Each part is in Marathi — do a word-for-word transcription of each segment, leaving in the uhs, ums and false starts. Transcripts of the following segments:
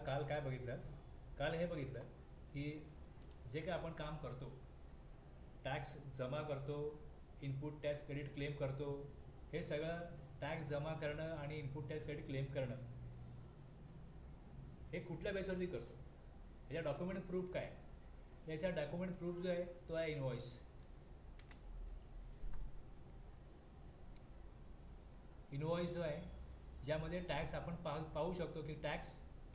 काल काय बघितलं, काल हे बघितलं की जे काय आपण काम करतो, टॅक्स जमा करतो, इनपुट टॅक्स क्रेडिट क्लेम करतो, हे सगळं टॅक्स जमा करणं आणि इनपुट टॅक्स क्रेडिट क्लेम करणं हे कुठल्या बेसवरती करतो, याच्या डॉक्युमेंट प्रूफ काय, याचा डॉक्युमेंट प्रूफ जो आहे तो आहे इनवॉइस. इनवॉइस जो आहे ज्यामध्ये टॅक्स आपण पाहू पाहू शकतो की tax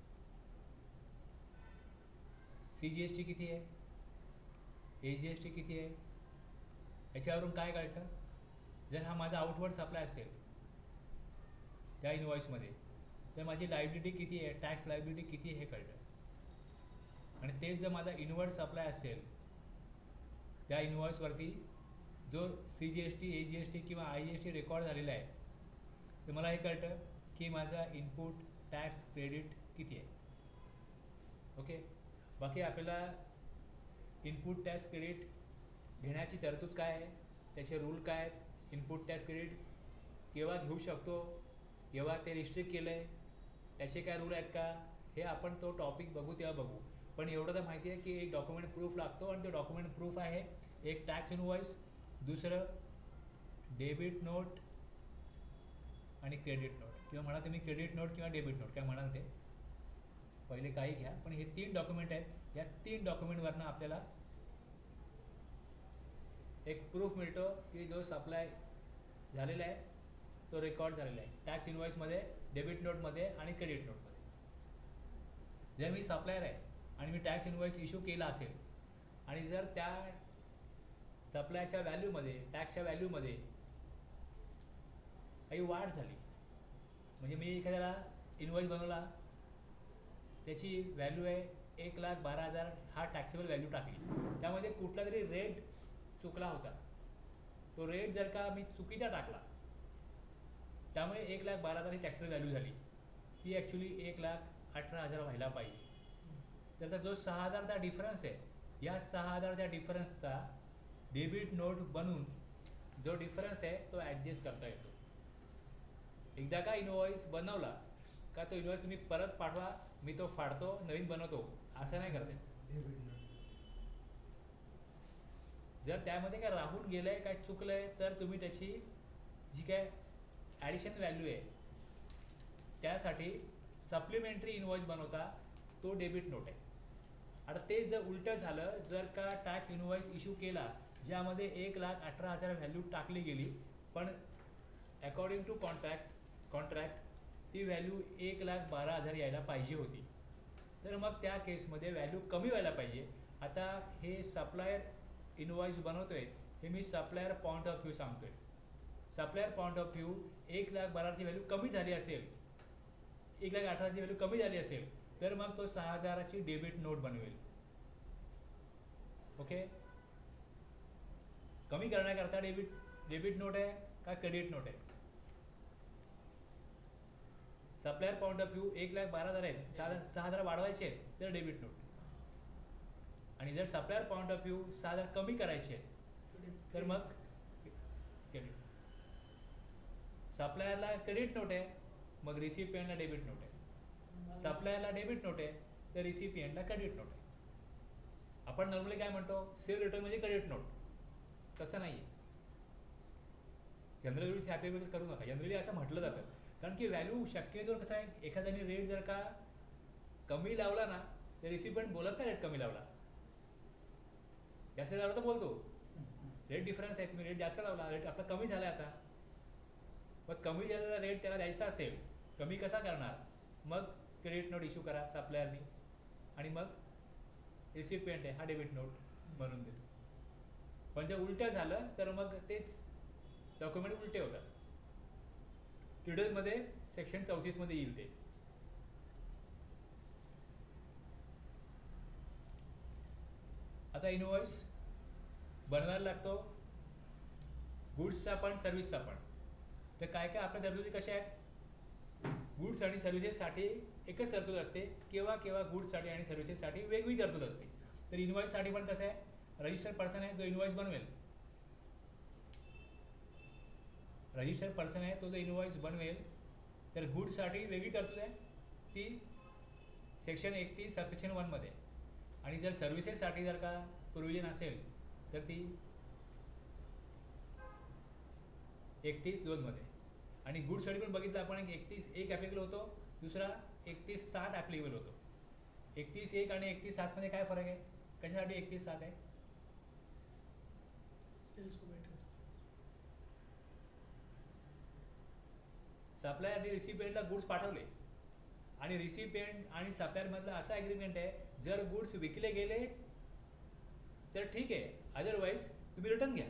C G S T किती आहे, ए जी एस टी किती आहे, याच्यावरून काय कळतं. जर हा माझा आउटवर्ड सप्लाय असेल त्या इनवॉइसमध्ये तर माझी लायबिलिटी किती आहे, टॅक्स लायबिलिटी किती आहे हे कळतं. आणि तेच जर माझा इनवर्ड सप्लाय असेल त्या इनवॉइसवरती जो C G S T, A G S T किंवा I G S T record झालेला आहे तर मला हे कळतं की माझा इनपुट टॅक्स क्रेडिट किती आहे. ओके, बाकी आपल्याला इनपुट टॅक्स क्रेडिट घेण्याची तरतूद काय आहे, त्याचे रूल काय आहेत, इनपुट टॅक्स क्रेडिट केव्हा घेऊ शकतो, केव्हा ते रिस्ट्रिक्ट केलं आहे, त्याचे काय रूल आहेत का, हे आपण तो टॉपिक बघू तेव्हा बघू. पण एवढं तर माहिती आहे की एक डॉक्युमेंट प्रूफ लागतो आणि तो डॉक्युमेंट प्रूफ आहे एक टॅक्स इनवॉइस, दुसरं डेबिट नोट आणि क्रेडिट नोट, किंवा म्हणा तुम्ही क्रेडिट नोट किंवा डेबिट नोट काय म्हणाल ते, पहिले काही घ्या. पण हे तीन डॉक्युमेंट आहेत, या तीन डॉक्युमेंटवरनं आपल्याला एक प्रूफ मिळतो की जो सप्लाय झालेला आहे तो रेकॉर्ड झालेला आहे टॅक्स इनवॉइसमध्ये, डेबिट नोटमध्ये आणि क्रेडिट नोटमध्ये. जर मी सप्लायर आहे आणि मी टॅक्स इनवॉइस इश्यू केला असेल आणि जर त्या सप्लायच्या व्हॅल्यूमध्ये, टॅक्सच्या व्हॅल्यूमध्ये काही वाढ झाली, म्हणजे मी एखाद्याला इनवॉइस बनवला, त्याची व्हॅल्यू आहे एक लाख बारा हजार, हा टॅक्सेबल व्हॅल्यू टाकली, त्यामध्ये कुठला तरी रेट चुकला होता, तो रेट जर का मी चुकीचा टाकला त्यामुळे एक लाख बारा हजार ही टॅक्सेबल व्हॅल्यू झाली, ती ॲक्च्युली एक लाख अठरा हजार व्हायला पाहिजे. तर जो सहा हजारचा डिफरन्स आहे, या सहा हजारच्या डिफरन्सचा डेबिट नोट बनवून जो डिफरन्स आहे तो ॲडजस्ट करता येतो. एकदा का इनवॉइस बनवला का तो इनवॉइस तुम्ही परत पाठवा, मी तो फाडतो, नवीन बनवतो, असं नाही करते. जर त्यामध्ये काय राहून गेलं आहे, काय चुकलं आहे, तर तुम्ही त्याची जी काय ॲडिशन व्हॅल्यू आहे त्यासाठी सप्लिमेंटरी इनवॉइस बनवता, तो डेबिट नोट आहे. आता ते जर उलटं झालं, जर का टॅक्स इनवॉइस इश्यू केला ज्यामध्ये एक लाख अठरा हजार व्हॅल्यू टाकली गेली, पण अकॉर्डिंग टू कॉन्ट्रॅक्ट कॉन्ट्रॅक्ट ती व्हॅल्यू एक लाख बारा हजार यायला पाहिजे होती, तर मग त्या केसमध्ये व्हॅल्यू कमी व्हायला पाहिजे. आता हे सप्लायर इनवॉइस बनवतो आहे, हे मी सप्लायर पॉईंट ऑफ व्ह्यू सांगतो आहे. सप्लायर पॉईंट ऑफ व्ह्यू एक लाख बाराची व्हॅल्यू कमी झाली असेल, एक लाख अठराची व्हॅल्यू कमी झाली असेल, तर मग तो सहा हजाराची डेबिट नोट बनवेल. ओके, कमी करण्याकरता डेबिट डेबिट नोट आहे का क्रेडिट नोट आहे. सप्लायर पॉईंट ऑफ व्ह्यू एक लाख बारा हजार आहेत, सहा सहा हजार वाढवायचे आहेत तर डेबिट नोट, आणि जर सप्लायर पॉईंट ऑफ व्ह्यू सहा हजार कमी करायचे आहेत तर मग क्रेडिट. सप्लायरला क्रेडिट नोट आहे, मग रिसिपियंटला डेबिट नोट आहे. सप्लायरला डेबिट नोट आहे तर रिसिपियंटला क्रेडिट नोट आहे. आपण नॉर्मली काय म्हणतो, सेल रिटर्न म्हणजे क्रेडिट नोट, तसं नाही आहे. जनरली ॲप्लिकेबल करू नका, जनरली असं म्हटलं जातं, कारण की व्हॅल्यू शक्यतो कसं आहे, एखाद्याने रेट जर का कमी लावला ना तर रिसिपियंट बोलत नाही रेट कमी लावला, जास्त लावला तर बोलतो रेट डिफरन्स आहे, तुम्ही रेट जास्त लावला, रेट आपला कमी झाला आता. मग कमी झालेला रेट त्याला द्यायचा असेल, कमी कसा करणार, मग क्रेडिट नोट इश्यू करा सप्लायरनी, आणि मग रिसिपियंट आहे हा डेबिट नोट बनवून देतो. पण जर उलटं झालं तर मग तेच डॉक्युमेंट उलटे होतात. डिटेल्समध्ये सेक्शन चौतीसमध्ये येईल ते. आता इनवॉइस बनवायला लागतो गुड्सचा पण सर्व्हिसचा पण. तर काय काय आपल्या तरतुदी कशा आहेत, गुड्स आणि सर्व्हिसेससाठी एकच तरतूद असते, केव्हा केव्हा गुड्ससाठी आणि सर्व्हिसेससाठी वेगळी तरतूद असते. तर इनवॉइससाठी पण कसं आहे, रजिस्टर्ड पर्सन आहे जो इनवॉइस बनवेल, रजिस्टर्ड पर्सन आहे तो जो इनवॉइस बनवेल, तर गुड्ससाठी वेगळी तरतूद आहे, ती सेक्शन एकतीस सबसेक्शन वनमध्ये. आणि जर सर्व्हिसेससाठी जर का प्रोव्हिजन असेल तर ती एकतीस दोनमध्ये. आणि गुड्ससाठी पण बघितलं आपण एकतीस एक ॲप्लिकेबल होतो, दुसरा एकतीस सात ॲप्लिकेबल होतो. एकतीस एक आणि एकतीस सातमध्ये काय फरक आहे? कशासाठी एकतीस सात आहे? सप्लायरने रिसिपिएंटला गुड्स पाठवले आणि रिसिपिएंट आणि सप्लायरमधला असा ॲग्रीमेंट आहे, जर गुड्स विकले गेले तर ठीक आहे, अदरवाईज तुम्ही रिटर्न घ्या.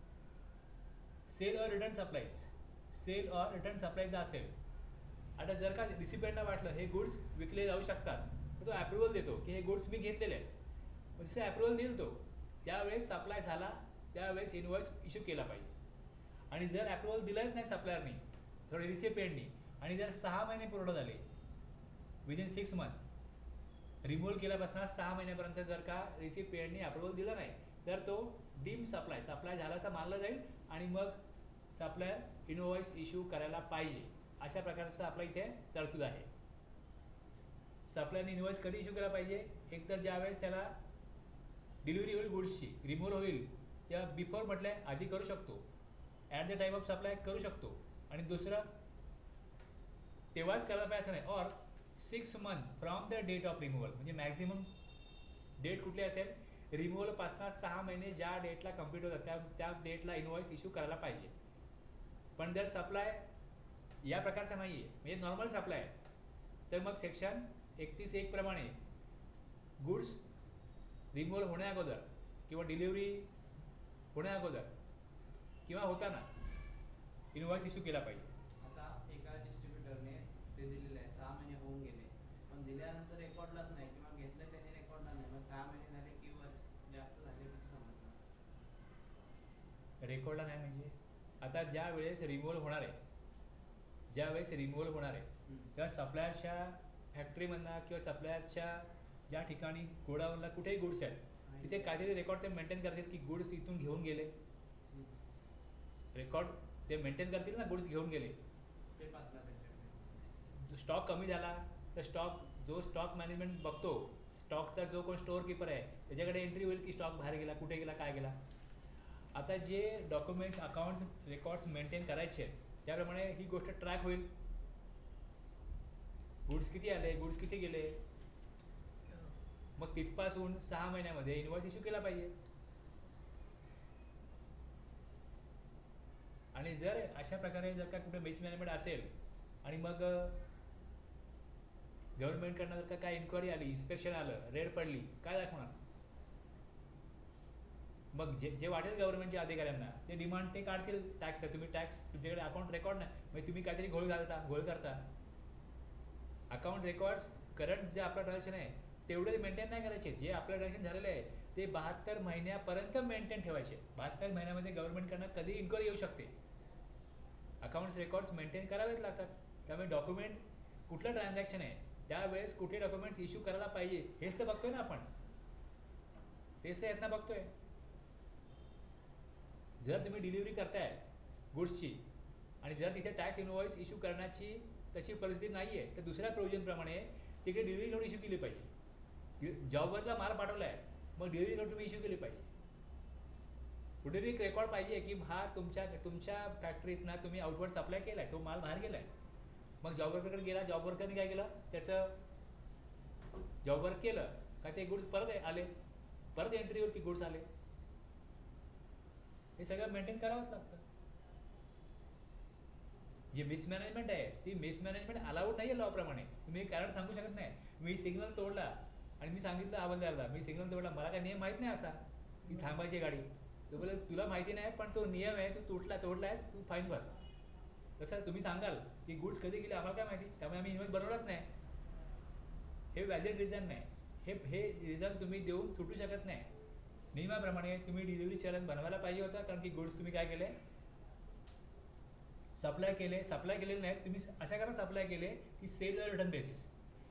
Sale or return supplies, sale or return supplies असेल. आता जर का रिसिपिएंटला वाटलं हे गुड्स विकले जाऊ शकतात तर तो ॲप्रुव्हल देतो की हे गुड्स मी घेतलेले आहेत. जसं ॲप्रुव्हल देईल तो त्यावेळेस सप्लाय झाला, त्यावेळेस इनवॉइस इश्यू केला पाहिजे. आणि जर ॲप्रुव्हल दिलंच नाही सप्लायरनी थोडे रिसिपिएंटनी आणि जर सहा महिने पूर्ण झाले, विदिन सिक्स मंथ रिमूव्हल केल्यापासून सहा महिन्यापर्यंत जर का रिसिपिएंटनी अप्रुव्हल दिला नाही तर तो डीम सप्लाय सप्लाय झाल्याचा मानला जाईल आणि मग सप्लायर इनवॉइस इश्यू करायला पाहिजे. अशा प्रकारचं आपल्या इथे तरतूद आहे. सप्लायरने इनवॉइस कधी इश्यू केला पाहिजे? एकतर ज्यावेळेस त्याला डिलिव्हरी होईल गुड्सची, रिमूव्हल होईल तेव्हा बिफोर म्हटलं आधी करू शकतो, at the time of supply करू शकतो. आणि दुसरं तेव्हाच करायला पाहिजे असं नाही, or six month from the date of removal. म्हणजे मॅक्झिमम डेट कुठली असेल? रिमूव्हलपासून सहा महिने ज्या डेटला कम्प्लीट होतात त्या त्या डेटला इनवॉइस इश्यू करायला पाहिजे. पण जर सप्लाय या प्रकारचा नाही आहे, म्हणजे नॉर्मल सप्लाय आहे, तर मग सेक्शन एकतीस एक प्रमाणे गुड्स रिमूव्हल होण्या अगोदर किंवा डिलिव्हरी होण्या अगोदर किंवा होताना इनवॉइस इश्यू केला पाहिजे. आता एका डिस्ट्रीब्युटरने ते दिलेलं आहे, सहा महिने होऊन गेले पण दिल्यानंतर रेकॉर्डलाच नाही किंवा घेतलं त्याने रेकॉर्डला नाही, मग सहा महिने झाले किंवा जास्त झाले कसं समजणार? रेकॉर्डला नाही म्हणजे आता ज्या वेळेस रिमूव्हल होणार आहे ज्या वेळेस रिमूव्हल होणार आहे तेव्हा सप्लायरच्या फॅक्टरीमधनं किंवा सप्लायरच्या ज्या ठिकाणी गोडाऊनला कुठेही गुड्स आहेत तिथे काहीतरी रेकॉर्ड ते मेंटेन करतील की गुड्स इथून घेऊन गेले. रेकॉर्ड ते मेंटेन करतील ना, गुड्स घेऊन गेले. स्टॉक कमी झाला तर स्टॉक जो स्टॉक मॅनेजमेंट बघतो, स्टॉकचा जो कोण स्टोअर कीपर आहे त्याच्याकडे एंट्री होईल की स्टॉक बाहेर गेला, कुठे गेला, काय गेला. आता जे डॉक्युमेंट्स अकाउंट्स रेकॉर्ड्स मेंटेन करायचे आहेत त्याप्रमाणे ही गोष्ट ट्रॅक होईल. गुड्स किती आले, गुड्स किती गेले, मग तिथपासून सहा महिन्यामध्ये इनवॉइस इश्यू केला पाहिजे. आणि जर अशा प्रकारे जर का कुठे मिसमॅनेजमेंट असेल आणि मग गव्हर्नमेंटकडनं जर का काय इन्क्वायरी आली, इन्स्पेक्शन आलं, रेड पडली, काय दाखवणार? मग जे जे वाटेल गव्हर्नमेंटच्या अधिकाऱ्यांना ते डिमांड ते काढतील टॅक्स. तुम्ही टॅक्स तुमच्याकडे अकाउंट रेकॉर्ड नाही म्हणजे तुम्ही काहीतरी घोळ घालता घोळ करता. अकाउंट रेकॉर्ड्स करंट जे आपलं ट्रान्झॅक्शन आहे तेवढे मेंटेन नाही करायचे. जे आपलं ट्रान्झॅक्शन झालेलं आहे ते बहात्तर महिन्यापर्यंत मेंटेन ठेवायचे. बहात्तर महिन्यामध्ये गव्हर्नमेंटकडनं कधी इन्क्वायरी येऊ शकते. अकाउंट्स रेकॉर्ड्स मेंटेन करावेच लागतात. त्यामुळे डॉक्युमेंट कुठलं ट्रान्झॅक्शन आहे त्यावेळेस कुठले डॉक्युमेंट्स इश्यू करायला पाहिजे हेच तर बघतोय ना आपण, तेच तर यातना बघतोय. जर तुम्ही डिलिव्हरी करताय गुड्सची आणि जर तिथे टॅक्स इनवॉइस इश्यू करण्याची तशी परिस्थिती नाही आहे तर दुसऱ्या प्रोव्हिजनप्रमाणे तिकडे डिलिव्हरी नोट इश्यू केली पाहिजे. जॉबवरला माल पाठवला आहे मग डिलिव्हरी नोट तुम्ही इश्यू केली पाहिजे. कुठेतरी एक रेकॉर्ड पाहिजे की हा तुमच्या तुमच्या फॅक्टरीतनं तुम्ही आउटवर्ड सप्लाय केला आहे, तो माल बाहेर गेला आहे. मग जॉब वर्करकडे गेला, जॉब वर्करने काय केलं, त्याचं जॉब वर्क केलं का ते गुड्स परत आले, परत एंट्रीवर की गुड्स आले. हे सगळं मेंटेन करावंच लागतं. जी मिसमॅनेजमेंट आहे ती मिसमॅनेजमेंट अलाउड नाही आहे लॉप्रमाणे. तुम्ही कारण सांगू शकत नाही. मी सिग्नल तोडला आणि मी सांगितलं हवालदारला मी सिग्नल तोडला, मला काय नियम माहीत नाही असा की थांबायची गाडी. तो बोले तुला माहिती नाही पण तो नियम आहे, तू तुटला तोडला आहेस, तू फाईन भर. तसं तुम्ही सांगाल की गुड्स कधी गेले आम्हाला काय माहिती, त्यामुळे आम्ही इन्व्हॉइस बनवलाच नाही. हे व्हॅलिड रिझन नाही. हे हे रिझन तुम्ही देऊन सुटू शकत नाही. नियमाप्रमाणे तुम्ही डिलिव्हरी चलन बनवायला पाहिजे होता, कारण की गुड्स तुम्ही काय केले, सप्लाय केले. सप्लाय केलेले नाहीत तुम्ही, अशा कारण सप्लाय केले की सेल रिटर्न बेसिस.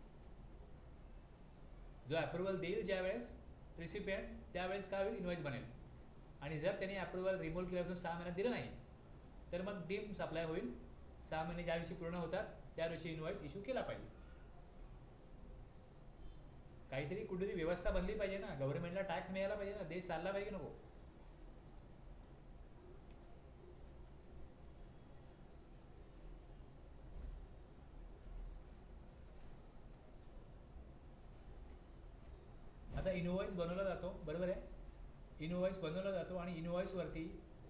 जो अप्रुव्हल देईल ज्यावेळेस रिसिपिएंट त्यावेळेस काय होईल, इन्व्हॉइस बनेल. आणि जर त्यांनी अप्रुव्हल रिमूव्हल केल्यापासून सहा महिन्यात दिलं नाही तर मग डीम सप्लाय होईल. सहा महिने ज्या दिवशी पूर्ण होतात त्या दिवशी इन्व्हॉइस इश्यू केला पाहिजे. काहीतरी कुठेतरी व्यवस्था बनली पाहिजे ना, गव्हर्नमेंटला टॅक्स मिळायला पाहिजे ना, देश चालला पाहिजे नको. आता इनवॉइस बनवला जातो, बरोबर आहे. इनवॉइस बनवला जातो आणि इनवॉइसवरती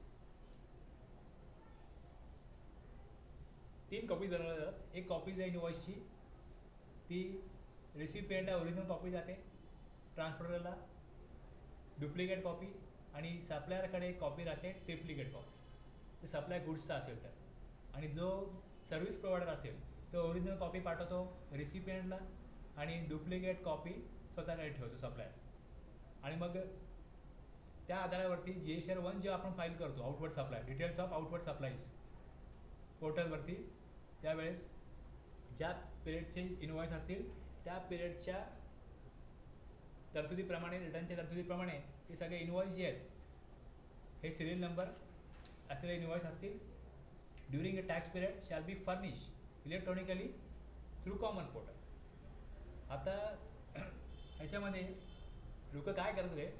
तीन कॉपीज बनवल्या जातात. एक कॉपीज आहे इनवॉइसची, ती रिसिपियंटला ओरिजिनल कॉपी जाते, ट्रान्सपोर्टरला डुप्लिकेट कॉपी आणि सप्लायरकडे कॉपी राहते ट्रिप्लिकेट कॉपी, जे सप्लाय गुड्सचा असेल तर. आणि जो सर्व्हिस प्रोव्हायडर असेल तो ओरिजिनल कॉपी पाठवतो रिसिपियंटला आणि डुप्लिकेट कॉपी स्वतःकडे ठेवतो सप्लायर. आणि मग त्या आधारावरती जी एस आर वन जेव्हा आपण फाईल करतो, outward supply, details of outward supplies पोर्टलवरती, त्यावेळेस ज्या पिरियडचे इनवॉइस असतील त्या पिरियडच्या तरतुदीप्रमाणे, रिटर्नच्या तरतुदीप्रमाणे हे सगळे इनवॉइस जे आहेत हे सिरियल नंबर असलेले इनवॉइस असतील. During a tax period shall be furnish electronically through common portal. आता ह्याच्यामध्ये लोक काय करत होते,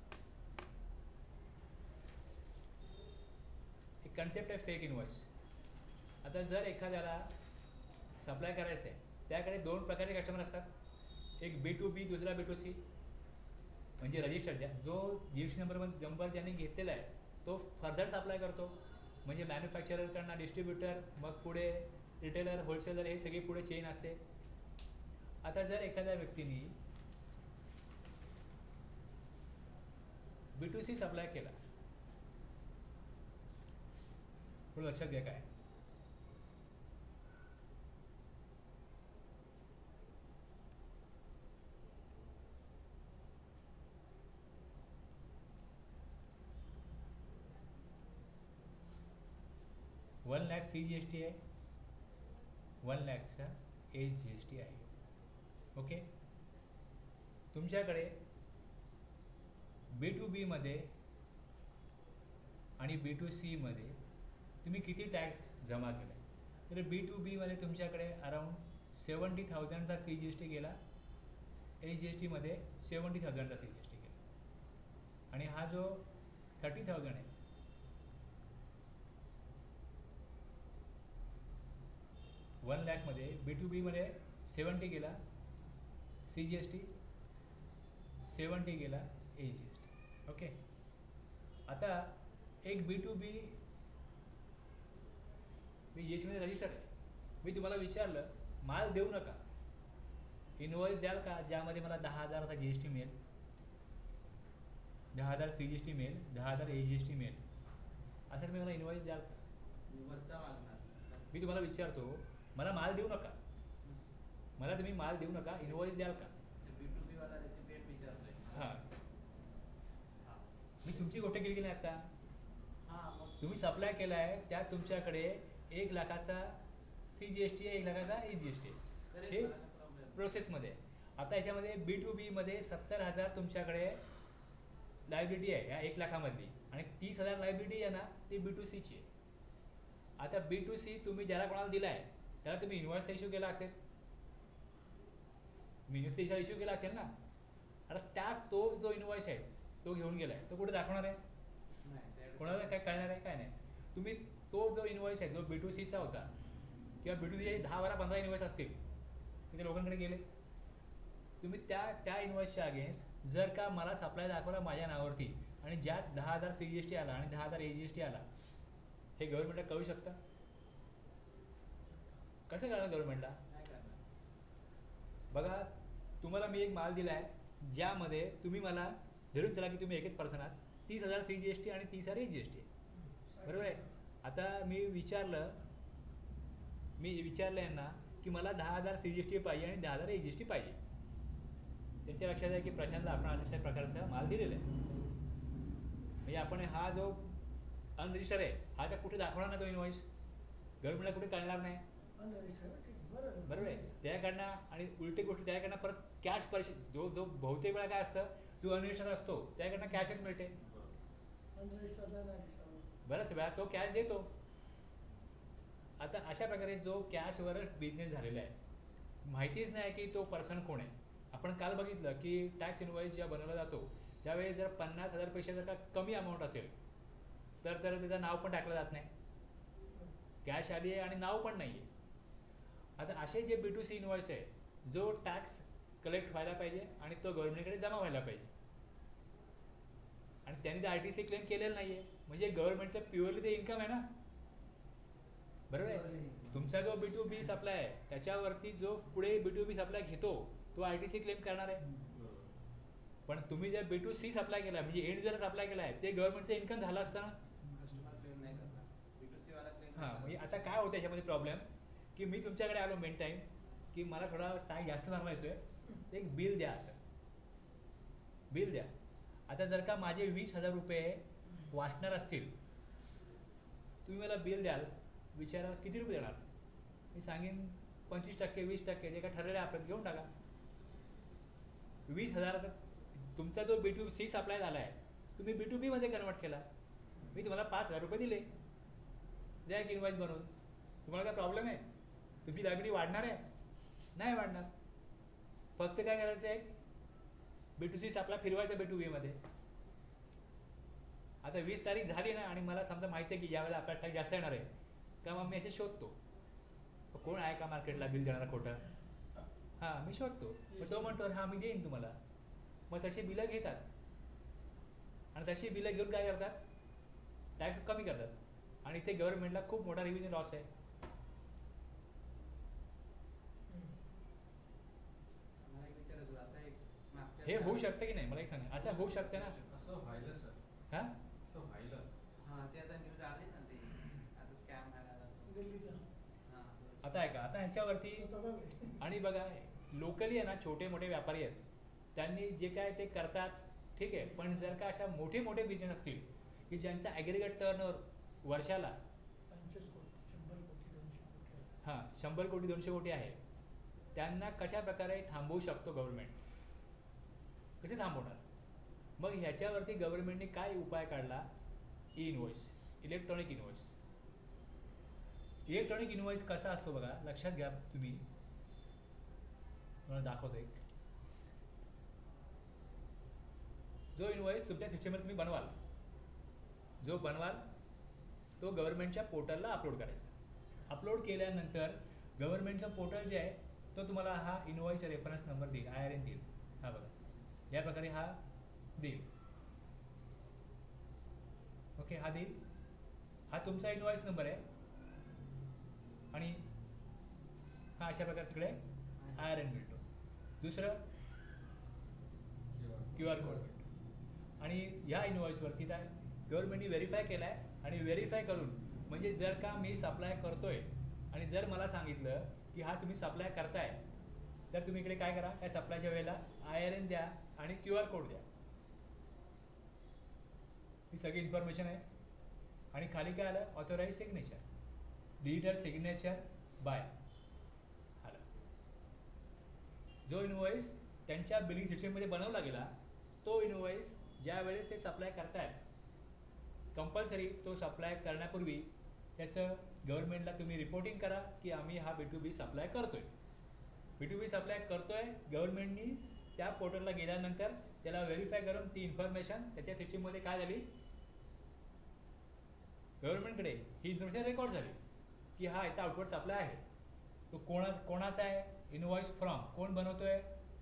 एक कन्सेप्ट आहे फेक इनवॉइस. आता जर एखाद्याला सप्लाय करायचं आहे, त्याकडे दोन प्रकारचे कस्टमर असतात, एक बी टू बी, दुसरा बी टू सी. म्हणजे रजिस्टर ज्या जो G S T number number ज्यांनी घेतलेला आहे तो फर्दर सप्लाय करतो, म्हणजे मॅन्युफॅक्चररकडनं डिस्ट्रीब्युटर, मग पुढे रिटेलर, होलसेलर, हे सगळी पुढे चेन असते. आता जर एखाद्या व्यक्तीने बी टू सी सप्लाय केला, थोडं लक्षात घ्या काय, one lakh C G S T आहे, वन लॅक्सचा एच जी एस टी आहे. ओके, तुमच्याकडे बी टू बीमध्ये आणि बी टू सीमध्ये तुम्ही किती टॅक्स जमा केला आहे, तर बी टू बीमध्ये तुमच्याकडे अराऊंड सेवन्टी थाउजंडचा सी जी एस टी गेला, एच जी एस टीमध्ये सेवन्टी थाउजंडचा सी जी एस टी गेला. आणि हा जो थर्टी थाउजंड आहे, वन लॅकमध्ये बी टू बीमध्ये सेवन्टी गेला C G S T, seventy गेला A G S T. Okay, आता एक बी टू बी मी जी एस टीमध्ये रजिस्टर आहे, मी तुम्हाला विचारलं माल देऊ नका, इनवॉइस द्याल का ज्यामध्ये मला दहा हजाराचा जी एस टी मिळेल, दहा हजार सी जी एस टी मिळेल, दहा हजार ए जी एस टी मिळेल, असं तुम्ही मला इनवॉइस द्याल का? वरचा मागणार. मी तुम्हाला विचारतो, मला माल देऊ नका, मला तुम्ही माल देऊ नका, इनवॉइस द्याल का? बी टू बी वाला रेसिपिएंट विचारतोय. हां, मी तुमची गोष्ट केली की नाही आता, हां, मग तुम्ही सप्लाय केला आहे त्यात तुमच्याकडे एक लाखाचा सी जी एस टी आहे, एक लाखाचा ए जी एस टी आहे, हे प्रोसेसमध्ये आहे. आता याच्यामध्ये बी टू बीमध्ये सत्तर हजार तुमच्याकडे लायबिलिटी आहे या एक लाखामधली, आणि तीस हजार लायबिलिटी आहे ना ती बी टू सीची आहे. आता बी टू सी तुम्ही ज्याला कोणाला दिला आहे त्याला तुम्ही इन्व्हॉइस इश्यू केला असेल, इन्व्हॉइसचा इश्यू केला असेल ना. आता त्यात तो जो इन्व्हॉइस आहे तो घेऊन गेला आहे, तो कुठे दाखवणार आहे, कोणाला काय कळणार आहे, काय नाही. तुम्ही तो जो इन्व्हॉइस आहे जो बी टू सीचा होता किंवा बी टू सीचे दहा बारा पंधरा इन्व्हॉइस असतील तिथे लोकांकडे गेले, तुम्ही त्या त्या इन्व्हॉइसच्या अगेन्स्ट जर का मला सप्लाय दाखवला माझ्या नावावरती आणि ज्यात दहा हजार सी जी एस टी आला आणि दहा हजार ए जी एस टी आला, हे गव्हर्नमेंटला कळू शकतं? कसं कळणार गव्हर्नमेंटला? बघा, तुम्हाला मी एक माल दिला आहे ज्यामध्ये तुम्ही मला धरून चला की तुम्ही एक एक पर्सन आहात, तीस हजार सी जी एस टी आणि तीस हजार ए जी एस टी, बरोबर आहे. आता मी विचारलं मी विचारलं यांना की मला दहा हजार सी जी एस टी पाहिजे आणि दहा हजार ए जी एस टी पाहिजे. त्यांच्या लक्षात आहे की प्रशांतला आपण अशा प्रकारचा माल दिलेला आहे, म्हणजे आपण हा जो अनरजिस्टर आहे हा त्या कुठे दाखवणार नाही, तो इन्व्हॉइस गव्हर्नमेंटला कुठे कळणार नाही, बरोबर आहे. त्याकडनं आणि उलटी गोष्ट त्याकडनं परत कॅश पैसे, जो जो बहुतेक वेळा काय असतं, जो अनरजिस्टर असतो त्याकडनं कॅशच मिळते, बऱ्याच वेळा तो कॅश देतो. आता अशा प्रकारे जो कॅशवरच बिझनेस झालेला आहे, माहितीच नाही की तो पर्सन कोण आहे, आपण काल बघितलं की टॅक्स इनवॉइस जेव्हा बनवला जातो त्यावेळेस जर पन्नास हजारपेक्षा जर का कमी अमाऊंट असेल तर तर त्याचं नाव पण टाकलं जात नाही, कॅश आली आहे आणि नाव पण नाही आहे. आता असे जे बी टू सी इनवॉइस आहे जो टॅक्स कलेक्ट व्हायला पाहिजे आणि तो गव्हर्नमेंटकडे जमा व्हायला पाहिजे आणि त्यांनी ते आय टी सी क्लेम केलेलं नाही आहे, म्हणजे गव्हर्नमेंटचं प्युअरली ते इन्कम आहे ना, बरोबर आहे. तुमचा जो बी टू बी सप्लाय आहे त्याच्यावरती जो पुढे बी टू बी सप्लाय घेतो तो आय टी सी क्लेम करणार आहे. पण तुम्ही जर बी टू सी सप्लाय केला म्हणजे एंड युजर सप्लाय केला आहे ते गव्हर्नमेंटचं इन्कम झालं असतं ना. कस्टमर क्लेम नाही करणार, बी टू सी वाला क्लेम. हां, म्हणजे आता काय होतं याच्यामध्ये प्रॉब्लेम की मी तुमच्याकडे आलो मेन टाईम की मला थोडा टाय जास्त भरला येतोय, ते एक बिल द्या, असं बिल द्या. आता जर का माझे वीस हजार रुपये वाचणार असतील, तुम्ही मला बिल द्याल, विचारा किती रुपये देणार, मी सांगेन पंचवीस टक्के वीस टक्के जे काय ठरलेलं आहे आपण घेऊन टाका. वीस हजाराचा तुमचा जो बी टू सी सप्लाय झाला आहे तुम्ही बी टू बीमध्ये कन्वर्ट केला, मी तुम्हाला पाच हजार रुपये दिले, द्या एक इनवॉइस बनवून. तुम्हाला काय प्रॉब्लेम आहे? तुमची लायबिलिटी वाढणार आहे? नाही वाढणार. फक्त काय करायचं आहे, बी टू सी सप्लाय फिरवायचा बी टू बीमध्ये. आता वीस तारीख झाली ना आणि मला समजा माहिती आहे की यावेळेला आपल्याला टॅक्स जास्त येणार आहे, का मग मी असे शोधतो कोण आहे का मार्केटला बिल देणारा खोटं. हां, मी शोधतो, मग तो म्हणतो हां मी देईन तुम्हाला. मग तशी बिलं घेतात आणि तशी बिलं घेऊन काय करतात, टॅक्स कमी करतात आणि ते गव्हर्नमेंटला खूप मोठा रेव्हेन्यू लॉस आहे. मला एक विचारायचं आता एक मागच्या हे होऊ शकतं की नाही मला एक सांगा, असं होऊ शकतं ना. असं व्हायलं सर, हां असं व्हायलं. हां, ते आता न्यूज आली ना, ते आता स्कॅम झाला दिल्लीचा हां. आता आहे का, आता ह्याच्यावरती आणि बघा लोकली आहे ना छोटे मोठे व्यापारी आहेत त्यांनी जे काय ते करतात ठीक आहे, पण जर का अशा मोठे मोठे बिझनेस असतील की ज्यांचा ॲग्रिगेट टर्नओव्हर वर्षाला पंचवीस कोटी शंभर कोटी दोनशे कोटी हां शंभर कोटी दोनशे कोटी आहे, त्यांना कशा प्रकारे थांबवू शकतो गव्हर्नमेंट, कसे थांबवणार. मग ह्याच्यावरती गव्हर्नमेंटने काय उपाय काढला, E invoice, electronic invoice. Electronic invoice कसा असतो बघा, लक्षात घ्या तुम्ही, मला दाखवतो एक. जो इनवॉइस तुमच्या सिस्टमवर तुम्ही बनवाल, जो बनवाल तो गव्हर्नमेंटच्या पोर्टलला अपलोड करायचा. अपलोड केल्यानंतर गव्हर्नमेंटचं पोर्टल जे आहे तो तुम्हाला हा इनवॉइस रेफरन्स नंबर देईल, आय आर एन देईल. हा बघा या प्रकारे हा देईल. ओके, हा देईल, हा तुमचा इनवॉइस नंबर आहे आणि हा अशा प्रकारे तिकडे आय आर एन मिळतो. दुसरं क्यू आर कोड मिळतो आणि ह्या इनवॉइसवरती त्या गव्हर्नमेंटने व्हेरीफाय केला आहे आणि व्हेरीफाय करून म्हणजे जर का मी सप्लाय करतोय आणि जर मला सांगितलं की हा तुम्ही सप्लाय करताय तर तुम्ही इकडे काय करा, काय सप्लायच्या वेळेला आय आर एन द्या आणि क्यू आर कोड द्या. ही सगळी इन्फॉर्मेशन आहे आणि खाली काय आलं, authorize signature, digital signature by आलं. जो इनवॉइस त्यांच्या बिलिंग सिस्टममध्ये बनवला गेला तो इनवॉइस ज्या वेळेस ते सप्लाय करतायत कंपल्सरी तो सप्लाय करण्यापूर्वी त्याचं गव्हर्नमेंटला तुम्ही रिपोर्टिंग करा की आम्ही हा बी टू बी सप्लाय करतोय. बी टू बी सप्लाय करतोय, गव्हर्नमेंटनी त्या पोर्टलला गेल्यानंतर त्याला व्हेरीफाय करून ती इन्फॉर्मेशन त्याच्या सिस्टीममध्ये काय झाली, गव्हर्नमेंटकडे ही इन्फॉर्मेशन रेकॉर्ड झाली की हा याचा आउटवर्ड सप्लाय आहे. तो कोणा कोणाचा आहे, इनवॉइस फ्रॉम कोण बनवतोय.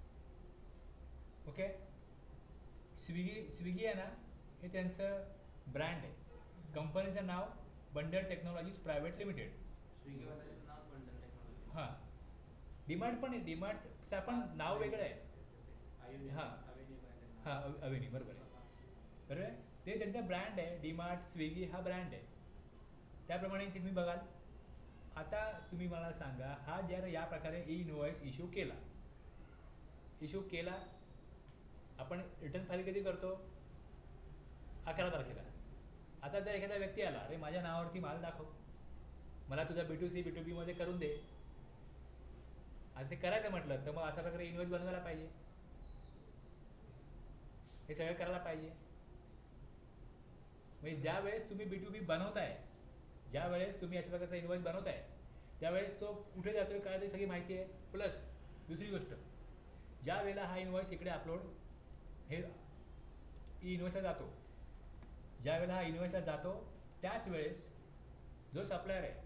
ओके, स्विगी स्विगी आहे ना हे त्यांचं ब्रँड आहे, कंपनीचं नाव बंडल टेक्नॉलॉजीज प्रायव्हेट लिमिटेड. स्विगीवाल्याचं नाव बंडल टेक्नॉलॉजी. हां, डीमार्ट पण आहे, डीमार्टचं पण नाव वेगळं आहे. हां हां अवेनी बरोबर आहे, बरोबर आहे, ते त्यांचा ब्रँड आहे. डीमार्ट स्विगी हा ब्रँड आहे. त्याप्रमाणे इथे तुम्ही बघाल. आता तुम्ही मला सांगा, हा जर या प्रकारे ई इनवॉइस इश्यू केला इश्यू केला आपण रिटर्न फाईल कधी करतो, अकरा तारखेला. आता जर एखादा व्यक्ती आला, अरे माझ्या नावावरती माल दाखव, मला तुझा B to C B to बीमध्ये करून दे, आज ते करायचं म्हटलं तर मग अशा प्रकारे इनवॉइस बनवायला पाहिजे, हे सगळं करायला पाहिजे. म्हणजे ज्या वेळेस तुम्ही बी टू बी बनवताय, ज्या वेळेस तुम्ही अशा प्रकारचा इनवॉइस बनवताय त्यावेळेस तो कुठे जातोय काय ते सगळी माहिती आहे. प्लस दुसरी गोष्ट, ज्या वेळेला हा इनवॉइस इकडे अपलोड हे ई इनवॉइसला जातो, ज्या वेळेला हा इनवॉइसला जातो त्याच वेळेस जो सप्लायर आहे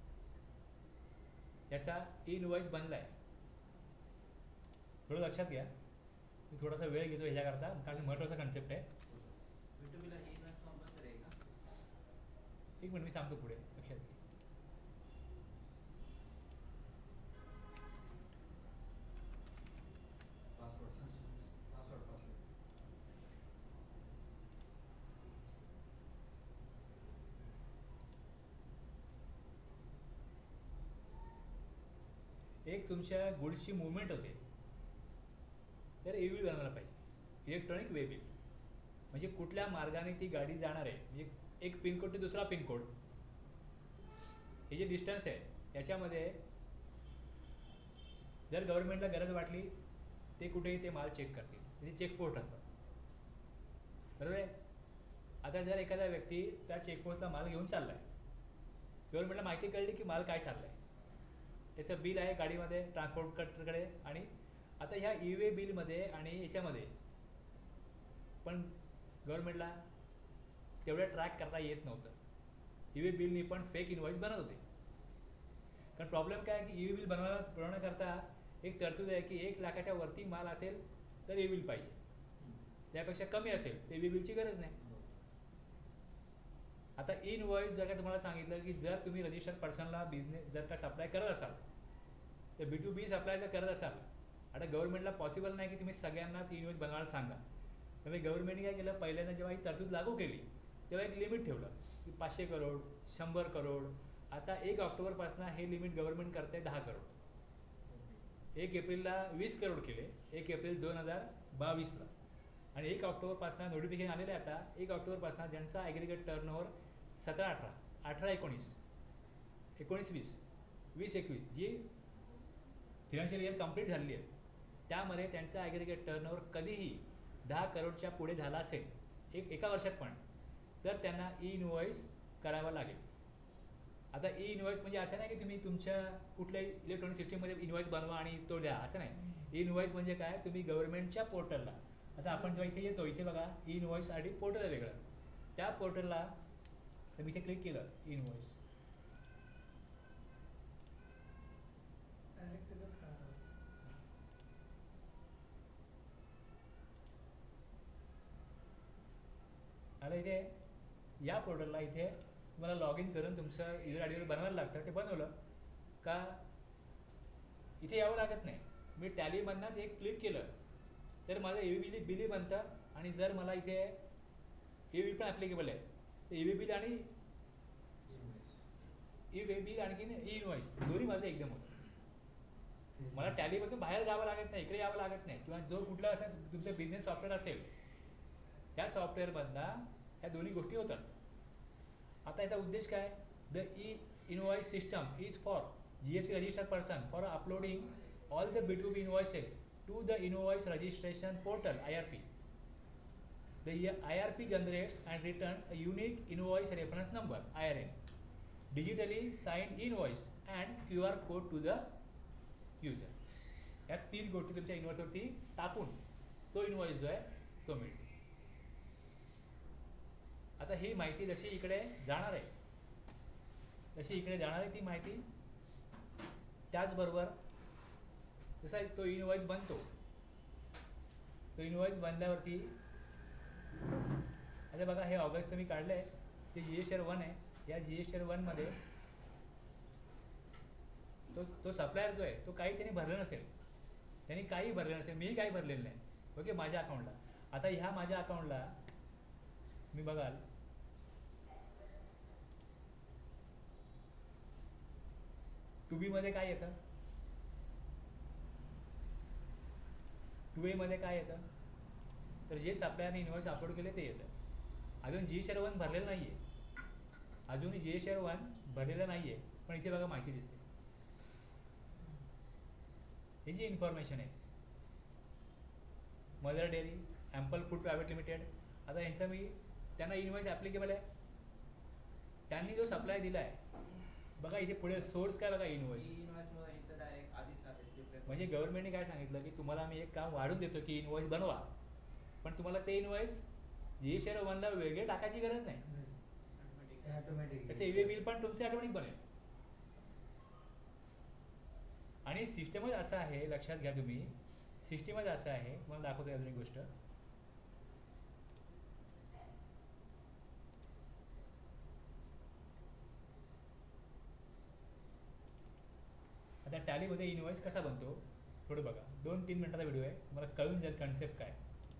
त्याचा इनवॉइस बनला आहे. थोडं लक्षात घ्या, मी थोडासा वेळ घेतो ह्याच्याकरता कारण महत्त्वाचा कन्सेप्ट आहे. बी टू बीला ई इन्व्हॉइस कंपल्सरी आहे का? एक मिनिट मी सांगतो पुढे, लक्षात घ्या. पासवर्ड पासवर्ड पासवर्ड एक तुमच्या गुड्सची मुवमेंट होते तर ए बिल बनवायला पाहिजे, इलेक्ट्रॉनिक वे बिल. म्हणजे कुठल्या मार्गाने ती गाडी जाणार आहे, म्हणजे एक पिनकोड ते दुसरा पिनकोड, हे जे डिस्टन्स आहे याच्यामध्ये जर गव्हर्नमेंटला गरज वाटली ते कुठेही ते माल चेक करतील, म्हणजे चेकपोस्ट असतात, बरोबर आहे. आता जर एखादा व्यक्ती त्या चेकपोस्टला माल घेऊन चालला आहे, गव्हर्नमेंटला माहिती कळली की माल काय चालला आहे, त्याचं बिल आहे गाडीमध्ये ट्रान्सपोर्ट कटरकडे, आणि आता ह्या ई वे बिलमध्ये आणि याच्यामध्ये पण गव्हर्नमेंटला तेवढं ट्रॅक करता येत नव्हतं. ई वे बिलनी पण फेक इनवॉइस बनत होते. कारण प्रॉब्लेम काय आहे की ई वे बिल बनवायला बनवण्याकरता एक तरतूद आहे की एक लाखाच्या वरती माल असेल तर ई बिल पाहिजे, त्यापेक्षा कमी असेल तर ई वे बिलची गरज नाही. आता इनवॉइस जर का तुम्हाला सांगितलं की जर तुम्ही रजिस्टर्ड पर्सनला बिझनेस जर का सप्लाय करत असाल तर बी टू बी सप्लाय जर करत असाल, आता गव्हर्नमेंटला पॉसिबल नाही की तुम्ही सगळ्यांनाच इनवॉइस बनवायला सांगा. त्यामुळे गव्हर्नमेंटने काय केलं, पहिल्यांदा जेव्हा ही तरतूद लागू केली तेव्हा एक लिमिट ठेवलं की पाचशे करोड शंभर करोड. आता एक ऑक्टोबरपासून हे लिमिट गव्हर्नमेंट करते दहा करोड. एक एप्रिलला वीस करोड केले, एक एप्रिल दोन हजार बावीसला, आणि एक ऑक्टोबरपासून नोटिफिकेशन आलेलं आहे. आता एक ऑक्टोबरपासून ज्यांचा ॲग्रिगेट टर्नओव्हर सतरा अठरा अठरा एकोणीस एकोणीस वीस वीस एकवीस जी फिनान्शियल इयर कंप्लीट झालेली आहे त्यामध्ये त्यांचा ॲग्रिगेट टर्नओव्हर कधीही दहा करोडच्या पुढे झाला असेल एक एका वर्षात पण, तर त्यांना ई इनवॉइस करावं लागेल. आता ई इनवॉइस म्हणजे असं नाही की तुम्ही तुमच्या कुठल्याही इलेक्ट्रॉनिक सिस्टीममध्ये इनवॉइस बनवा आणि तो द्या, असं नाही. ई इनवॉइस म्हणजे काय, तुम्ही गव्हर्नमेंटच्या पोर्टलला, आता आपण जेव्हा इथे येतो इथे बघा ई इनवॉइससाठी पोर्टल आहे वेगळं, त्या पोर्टलला तर मी इथे क्लिक केलं ई इनवॉइस, डायरेक्ट त्याच्यात करावं. आता इथे या पोर्टलला इथे तुम्हाला लॉग इन करून तुमचं युजर आय डीवर बनवायला लागतं. ते बनवलं का इथे यावं लागत नाही. मी टॅलीमधनंच एक क्लिक केलं तर माझं ए व्ही बिल बिली बनतं, आणि जर मला इथे ए व्ही पण ॲप्लिकेबल आहे तर ए व्ही बिल आणि ई वे बिल आणखी ई इनवॉइस दोन्ही माझं एकदम होतं. मला टॅलीमधून बाहेर जावं लागत नाही, इकडे यावं लागत नाही, किंवा जो कुठला असं तुमचं बिझनेस सॉफ्टवेअर असेल त्या सॉफ्टवेअरमधनं ह्या दोन्ही गोष्टी होतात. आता याचा उद्देश काय, the E invoice system is for G S T registered person for uploading all the B to B invoices to the invoice registration portal I R P. The I R P generates and returns a unique invoice reference number I R N, digitally signed invoice and Q R code to the user. या तीन गोष्टी तुमच्या इनवॉइसवरती टाकून तो इनवॉइस जो आहे तो मिळतो. आता ही माहिती जशी इकडे जाणार आहे तशी इकडे जाणार आहे ती माहिती, त्याचबरोबर जसा तो इनवॉइस बनतो, तो इनवॉइस बनल्यावरती आता बघा हे ऑगस्ट मी काढलं आहे, ते G S T R one आहे. या जी एस टी आर वनमध्ये तो तो सप्लायर जो आहे तो काही त्यांनी भरलं नसेल, त्यांनी काही भरलं नसेल, मीही काही भरलेलं नाही, ओके, माझ्या अकाउंटला. आता ह्या माझ्या अकाउंटला मी बघाल टू बीमध्ये काय येतं, टू एमध्ये काय येतं, तर जे सप्लायरने इनवॉइस अपलोड केले ते येतं. अजून G S T R one भरलेलं नाही आहे, अजूनही G S T R one भरलेलं नाही आहे, पण इथे बघा माहिती दिसते. ही जी इन्फॉर्मेशन आहे, Mother Dairy Ample Food Private Limited, आता यांचा मी त्यांना इनवॉइस ॲप्लिकेबल आहे, त्यांनी जो सप्लाय दिला आहे बघा इथे पुढे सोर्स काय बघा इनवॉइस. ई इन्व्हॉइस मध्ये इथं डायरेक्ट आधीच आहे प्रिपेअर म्हणजे गव्हर्नमेंटने काय सांगितलं की तुम्हाला आम्ही एक काम वाढून देतो की इनवॉइस बनवा, पण तुम्हाला ते इनवॉइस जी एस टी वनला वेगळे टाकायची गरज नाही. Automatic. त्याचे ई वे बिल पण तुमचे ऑटोमॅटिक बनेल. आणि सिस्टमच असं आहे, लक्षात घ्या तुम्ही, सिस्टमच असं आहे. मला दाखवतो अजून एक गोष्ट. आता टॅलीमध्ये इनवॉइस कसा बनतो थोडं बघा. दोन तीन मिनिटाचा व्हिडिओ आहे, मला कळून जाईल कन्सेप्ट काय.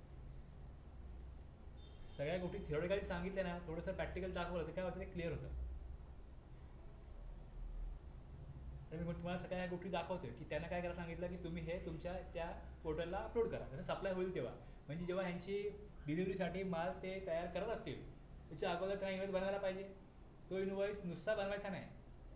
सगळ्या गोष्टी थिओरिटिकली सांगितल्या ना, थोडंसं प्रॅक्टिकल दाखवलं तर काय होतं ते क्लिअर होतं. तर मी तुम्हाला सगळ्या ह्या गोष्टी दाखवतोय की त्यांना काय करायला सांगितलं की तुम्ही हे तुमच्या त्या पोर्टलला अपलोड करा. जसं सप्लाय होईल तेव्हा, म्हणजे जेव्हा ह्यांची डिलिव्हरीसाठी माल ते तयार करत असतील त्याच्या अगोदर त्यांना इनवॉइस बनवायला पाहिजे. तो इनवॉइस नुसता बनवायचा नाही.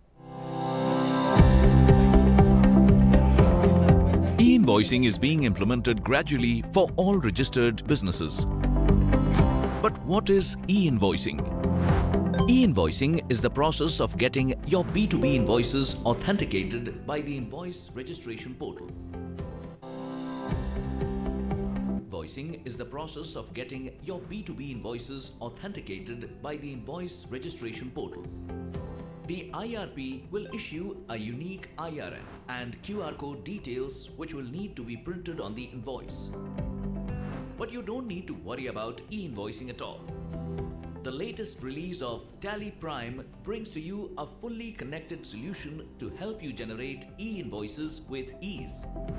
E-invoicing is being implemented gradually for all registered businesses. But what is e-invoicing? E-invoicing is the process of getting your B two B invoices authenticated by the invoice registration portal. Invoicing is the process of getting your B two B invoices authenticated by the invoice registration portal. The I R P will issue a unique I R N and Q R code details which will need to be printed on the invoice. But you don't need to worry about e-invoicing at all. The latest release of Tally Prime brings to you a fully connected solution to help you generate e-invoices with ease.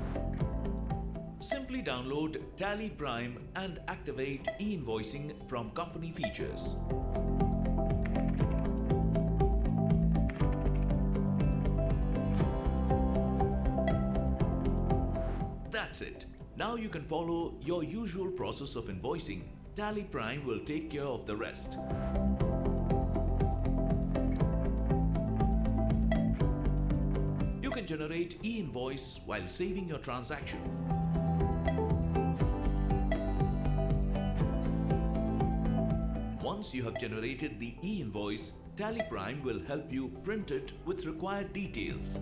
Simply download Tally Prime and activate e-invoicing from company features. That's it. Now you can follow your usual process of invoicing. Tally Prime will take care of the rest. You can generate e-invoice while saving your transaction. Once you have generated the e-invoice, Tally Prime will help you print it with required details.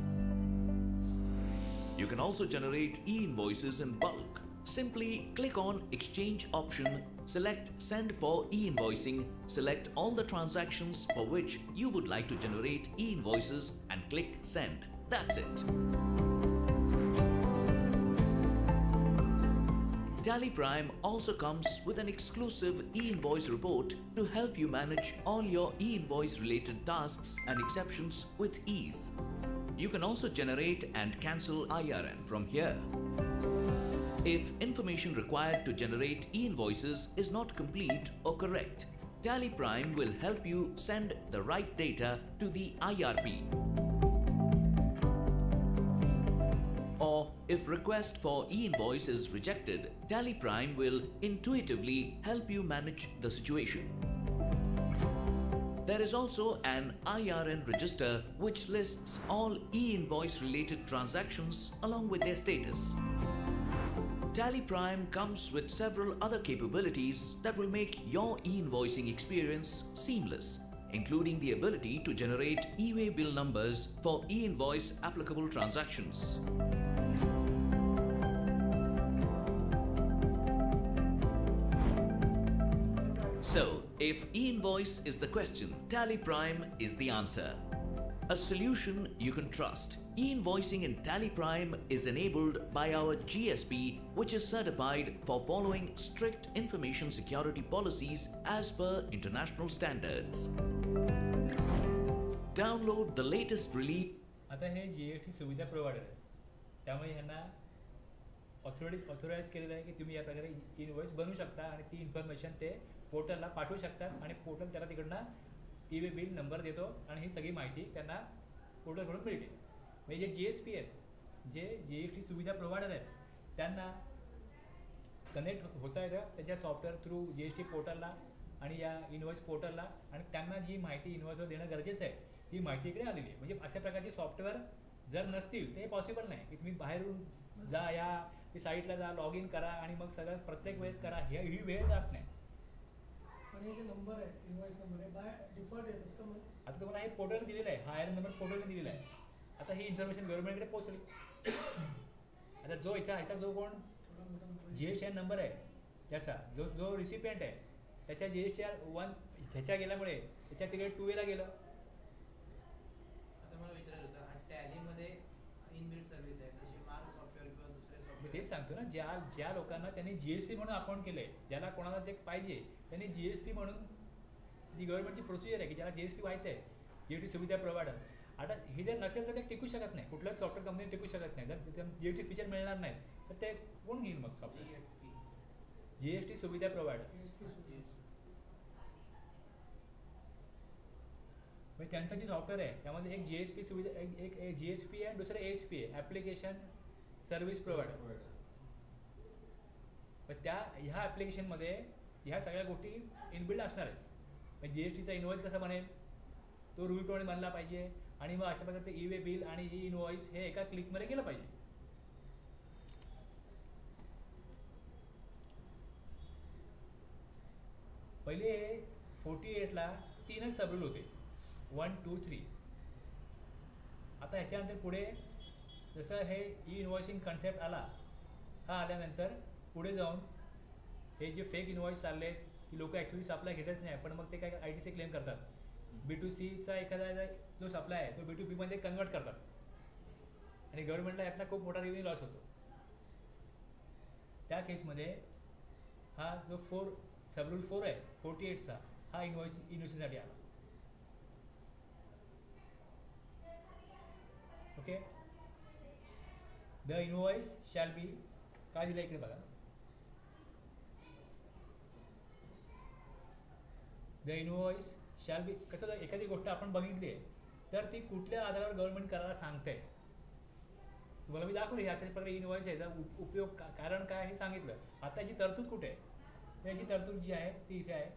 You can also generate e-invoices in bulk. Simply click on Exchange option, select Send for e-invoicing, select all the transactions for which you would like to generate e-invoices and click Send. That's it. Tally Prime also comes with an exclusive e-invoice report to help you manage all your e-invoice related tasks and exceptions with ease. You can also generate and cancel I R N from here. If information required to generate e-invoices is not complete or correct, Tally Prime will help you send the right data to the I R P. Or if request for e-invoice is rejected, Tally Prime will intuitively help you manage the situation. There is also an I R N register which lists all e-invoice related transactions along with their status. Tally Prime comes with several other capabilities that will make your e-invoicing experience seamless, including the ability to generate e-way bill numbers for e-invoice applicable transactions. So, if e-invoice is the question, Tally Prime is the answer. A solution you can trust. E-invoicing in Tally Prime is enabled by our G S P, which is certified for following strict information security policies as per international standards. Download the latest release. आता हे जी एस टी सुविधा प्रोव्हायडर आहे, त्यामुळे ह्यांना ऑथोराइज ऑथोराइज केलेलं आहे की तुम्ही या प्रकारे इनवॉइस बनवू शकता आणि ती इन्फॉर्मेशन ते पोर्टलला पाठवू शकतात आणि पोर्टल त्याला तिकडनं ई वे बिल नंबर देतो आणि ही सगळी माहिती त्यांना पोर्टलकडून मिळते. म्हणजे जे जी एस पी आहेत, जे जी एस टी सुविधा प्रोव्हायडर आहेत, त्यांना कनेक्ट होता येतं त्याच्या software through G S T पोर्टलला आणि या इनवॉइस पोर्टलला, आणि त्यांना जी माहिती इनवॉइसवर देणं गरजेचं आहे ती माहिती इकडे आलेली आहे. म्हणजे अशा प्रकारचे सॉफ्टवेअर जर नसतील तर हे पॉसिबल नाही की तुम्ही बाहेरून जा, या ती साईटला जा, लॉग इन करा आणि मग सगळं प्रत्येक वेळेस करा, हे ही वेळ जात नाही. पण हे जे नंबर आहे इनवॉइस नंबर आहे बाय डिफॉल्ट येतात का? मग आता तुम्हाला हे पोर्टल दिलेलं आहे, हा आय आर नंबर पोर्टलने दिलेला आहे. आता ही इन्फॉर्मेशन गव्हर्नमेंटकडे पोहोचली आता जो याचा ह्याचा जो कोण थोडा मोठा जी एस टी नंबर आहे त्याचा जो जो रिसिपियंट आहे त्याच्या G S T R one ह्याच्या गेल्यामुळे त्याच्या तिकडे टू एला गेलं. आता मला विचारायचं होतं हा टॅलीमध्ये इनबिल्ट सर्व्हिस आहे तशी मार्क सॉफ्टवेअर किंवा दुसरे मी सॉफ्टवेअर तेच सांगतो ना, ज्या ज्या लोकांना त्यांनी जी एस पी म्हणून अकाउंट केलं आहे, ज्याला कोणाला ते पाहिजे त्यांनी जी एस पी म्हणून जी गव्हर्नमेंटची प्रोसिजर आहे की ज्याला जी एस पी व्हायचं आहे, जी एस टी सुविधा प्रोव्हायडर. आता हे जर नसेल तर ते टिकू शकत नाही, कुठल्याच सॉफ्टवेअर कंपनी टिकू शकत नाही. जर जी एस टी फीचर मिळणार नाही तर ते कोण घेईल मग software? G S P G S T सुविधा प्रोव्हायडर एस टी सुविधा. म्हणजे त्यांचं जे सॉफ्टवेअर आहे त्यामध्ये एक जी एस पी सुविधा एक एक एक जी एस पी आहे, दुसरं ए एस पी आहे, ॲप्लिकेशन सर्व्हिस प्रोव्हायडर. पण त्या ह्या ॲप्लिकेशनमध्ये ह्या सगळ्या गोष्टी इनबिल्ड असणार आहेत. म्हणजे जी एस टीचा इनवॉइस कसा बनेल, तो रूलप्रमाणे बनला पाहिजे आणि मग अशा प्रकारचं ई वे बिल आणि ई इनवॉइस हे एका क्लिकमध्ये गेलं पाहिजे. पहिले फोर्टी एटला तीनच सबरूल होते, वन टू थ्री. आता ह्याच्यानंतर पुढे जसं हे ई इनवॉइसिंग कन्सेप्ट आला, हा आल्यानंतर पुढे जाऊन हे जे फेक इनवॉइस चालले की लोक ॲक्च्युली सप्लाय घेतच नाही, पण मग ते काय आय टी सी क्लेम करतात. बी टू सीचा एखादा जो सप्लाय आहे तो बी टू बीमध्ये कन्वर्ट करतात आणि गव्हर्नमेंटला यातला खूप मोठा रेव्हेन्यू लॉस होतो. त्या केसमध्ये हा जो फोर सबरूल फोर आहे फोर्टी एटचा, हा इनवॉइस इनवॉइसिंगसाठी आला. Okay, the invoice shall be, काय दिलं इकडे बघा, द इनवॉइस शॅल बी. कसं जर एखादी गोष्ट आपण बघितली आहे तर ती कुठल्या आधारावर गव्हर्नमेंट करायला सांगते, तुम्हाला मी दाखवली अशा प्रकारे इनवॉइस आहे, त्याचा उपयोग का, कारण काय हे सांगितलं. आता याची तरतूद कुठे आहे, त्याची तरतूद जी आहे ती इथे आहे.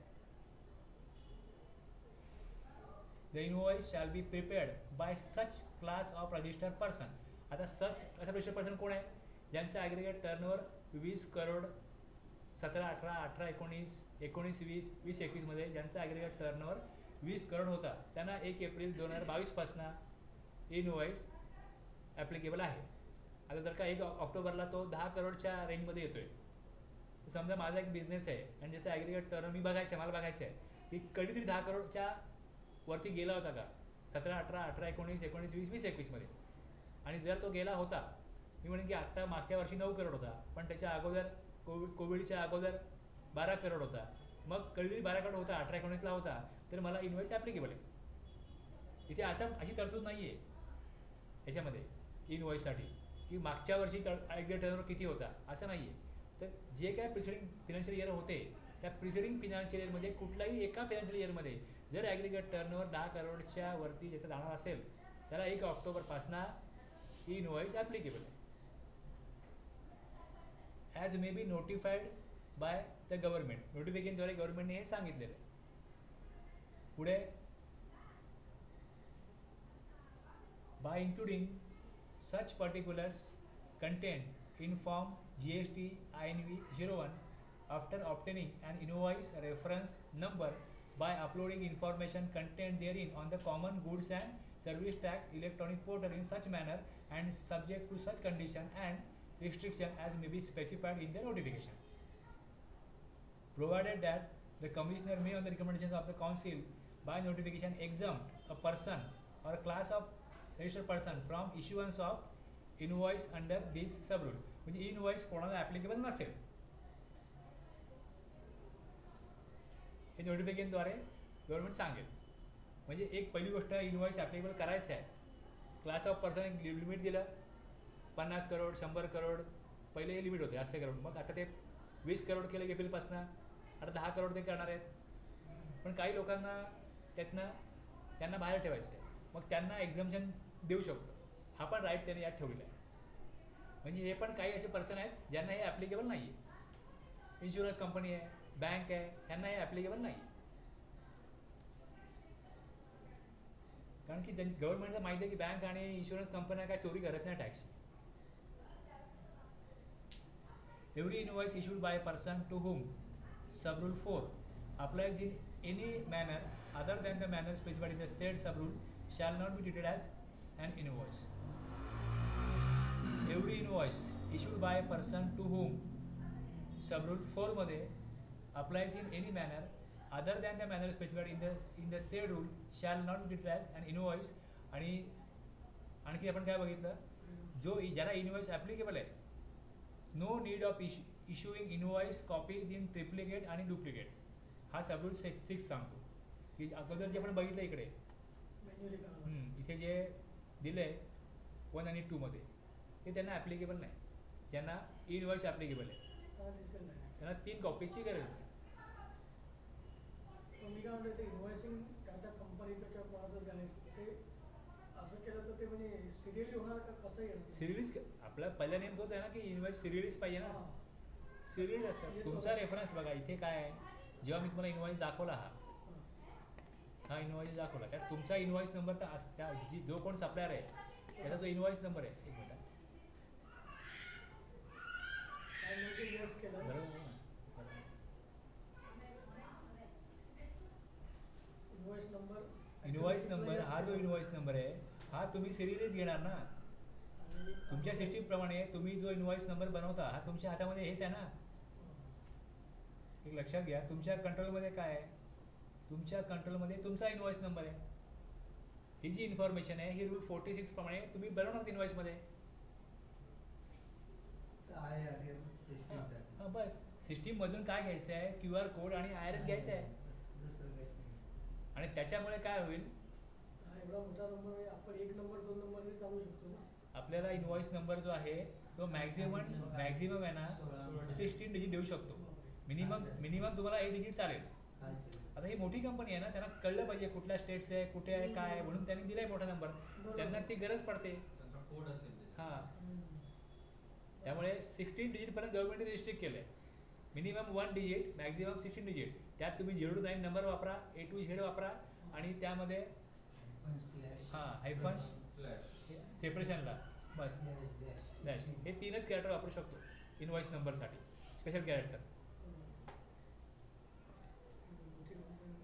The invoice shall be prepared by such class of registered person. आता सच असं रजिस्टर्ड पर्सन कोण आहे, ज्यांचं ॲग्रिगेट टर्नओव्हर वीस करोड सतरा अठरा अठरा एकोणीस एकोणीस वीस वीस एकवीसमध्ये ज्यांचा ॲग्रिगेट टर्नओव्हर वीस करोड होता, त्यांना एक एप्रिल दोन हजार बावीसपासनं इनवॉइस ॲप्लिकेबल आहे. आता जर का एक ऑक्टोबरला तो दहा करोडच्या रेंजमध्ये येतो आहे, तर समजा माझा एक बिझनेस आहे आणि ज्याचं ॲग्रिगेट टर्न मी बघायचं आहे, मला बघायचं आहे की कधीतरी दहा करोडच्या वरती गेला होता का सतरा अठरा अठरा एकोणीस एकोणीस वीस वीस एकवीसमध्ये. आणि जर तो गेला होता, मी म्हणेन की आत्ता मागच्या वर्षी नऊ करोड होता, पण त्याच्या अगोदर कोविड कोविडच्या अगोदर बारा करोड होता, मग कधीतरी बारा करोड होता, अठरा एकोणीसला होता, तर मला इनवॉइस ॲप्लिकेबल आहे. इथे असं अशी तरतूद नाही आहे ह्याच्यामध्ये इनवॉइससाठी की मागच्या वर्षी तर ॲग्रिगेट टर्नओव्हर किती होता, असं नाही आहे. तर जे काय प्रिसिडिंग फिनान्शियल इयर होते त्या प्रिसिडिंग फिनान्शियल इयरमध्ये कुठल्याही एका फिनान्शियल इयरमध्ये जर ॲग्रिगेट टर्नओव्हर दहा करोडच्या वरती ज्याचं जाणार असेल त्याला एक ऑक्टोबरपासनं इनवॉइस ॲप्लिकेबल आहे. As may be notified by the government. नोटिफिकेशनद्वारे गव्हर्नमेंटने हे सांगितलेलं आहे. पुढे by including such particulars content in form G S T I N V zero one after obtaining an invoice reference number by uploading information contained therein on the common goods and service tax electronic portal in such manner and subject to such condition and restriction as may be specified in the notification. Provided that the Commissioner may on the recommendations of the Council by notification exempt a person or a class of registered person from issuance of invoice under this subrule. म्हणजे invoice कोणाला ॲप्लिकेबल नसेल हे नोटिफिकेशनद्वारे गव्हर्नमेंट सांगेल. म्हणजे एक पहिली गोष्ट इनवॉइस ॲप्लिकेबल करायचं आहे. क्लास ऑफ पर्सन एक लिमिट दिलं, पन्नास करोड शंभर करोड पहिले हे लिमिट होते असे करोड, मग आता ते वीस करोड केलं एप्रिलपासनं, आता दहा करोड ते करणार आहेत. पण काही लोकांना त्यातनं त्यांना बाहेर ठेवायचं आहे, मग त्यांना एक्झम्पशन देऊ शकतो. हा पण राईट त्याने यात ठेवलेला आहे. म्हणजे हे पण काही असे पर्सन आहेत ज्यांना हे ॲप्लिकेबल नाही आहे. इन्शुरन्स कंपनी आहे, बँक आहे, ह्यांना हे ॲप्लिकेबल नाही. कारण की गव्हर्नमेंटला माहिती आहे की बँक आणि इन्शुरन्स कंपन्या काय चोरी करत नाही tax. Every invoice issued by a person to whom subrule four applies in any manner other than the manner specified in the said subrule shall not be treated as an invoice. Every invoice issued by a person to whom subrule four मध्ये applies in any manner other than the manner specified in the in the said rule shall not be treated as an invoice. आणि आणखी आपण काय बघितलं, जो ज्याला इनवॉइस ॲप्लिकेबल आहे, no need of issuing invoice copies in triplicate आणि डुप्लिकेट. हा सबरूल सिक्स सांगतो की अगोदर जे आपण बघितलं इकडे मॅन्युअली करावं. हम्म, इथे जे दिलं आहे वन आणि टूमध्ये ते त्यांना ॲप्लिकेबल नाही. ज्यांना इनवॉइस ॲप्लिकेबल आहे त्याला दिसेल नाही. त्यांना तीन कॉपीची गरज नाही. पण मी काय म्हणतो ते इन्व्हॉइसिंग त्या त्या कंपनीचं किंवा कोणाचं द्यायचं ते असं केलं तर ते म्हणजे सिरियली होणार का कसं येणार? सिरियलीज आपला पहिला नेम तोच आहे ना की इनवॉइस सिरियलीज पाहिजे ना. हां. सिरियल असं तुमचा रेफरन्स बघा इथे काय आहे. जेव्हा मी तुम्हाला इनवॉइस दाखवला हा हां. हा इनवॉइस दाखवला त्यात तुमचा इनवॉइस नंबर तर अस- त्या जी जो कोण सप्लायर आहे त्याचा जो इनवॉइस नंबर आहे, एक मिनिट काय म्हणजे येस केलं बरोबर ना? बरोबर. इन्व्हॉइस नंबर इनवॉइस नंबर हा जो इनवॉइस नंबर आहे हा तुम्ही सिरियलीज घेणार ना. आणि तुमच्या सिस्टीम प्रमाणे तुम्ही जो इनवॉइस नंबर बनवता हा तुमच्या हातामध्ये हेच आहे ना. एक लक्षात घ्या, तुमच्या कंट्रोलमध्ये काय आहे, तुमच्या कंट्रोलमध्ये तुमचा इनवॉइस नंबर आहे. ही जी इन्फॉर्मेशन आहे ही रूल फोर्टी सिक्स प्रमाणे तुम्ही बनवणार इनवॉइसमध्ये. आय आर एम सिस्टीम हां बस सिस्टीममधून काय घ्यायचं आहे, क्यू आर कोड आणि आय आर एस घ्यायचं आहे. दुसरं काही नाही. आणि त्याच्यामुळे काय होईल, हा एवढा मोठा नंबर आहे, आपण एक नंबर दोन नंबरने चालू शकतो ना. आपल्याला इनवॉइस नंबर जो आहे तो मॅक्झिमम मॅक्झिमम आहे ना सिक्स्टीन डिजिट देऊ शकतो. मिनिमम मिनिमम तुम्हाला एट डिजिट चालेल. चालते. आता ही मोठी कंपनी आहे ना, त्यांना कळलं पाहिजे कुठल्या स्टेट्स आहे, कुठे आहे, काय आहे, म्हणून त्यांनी दिलाय मोठा नंबर. त्यांना ती गरज पडते. त्यांचा कोड असेल त्याच्यात. हां हम्म. त्यामुळे सिक्स्टीन डिजिटपर्यंत गव्हर्नमेंटने रिस्ट्रिक्ट केलं आहे. Minimum one digit maximum sixteen digit. त्यात तुम्ही झिरो टू नाईन नंबर वापरा, ए टू झेड वापरा आणि त्यामध्ये पण slash, हां हायफन slash, सेपरेशनला बस slash, dash. डॅश हे तीनच कॅरेक्टर वापरू शकतो इनवॉइस नंबरसाठी, स्पेशल कॅरेक्टर. मोठी कंपनी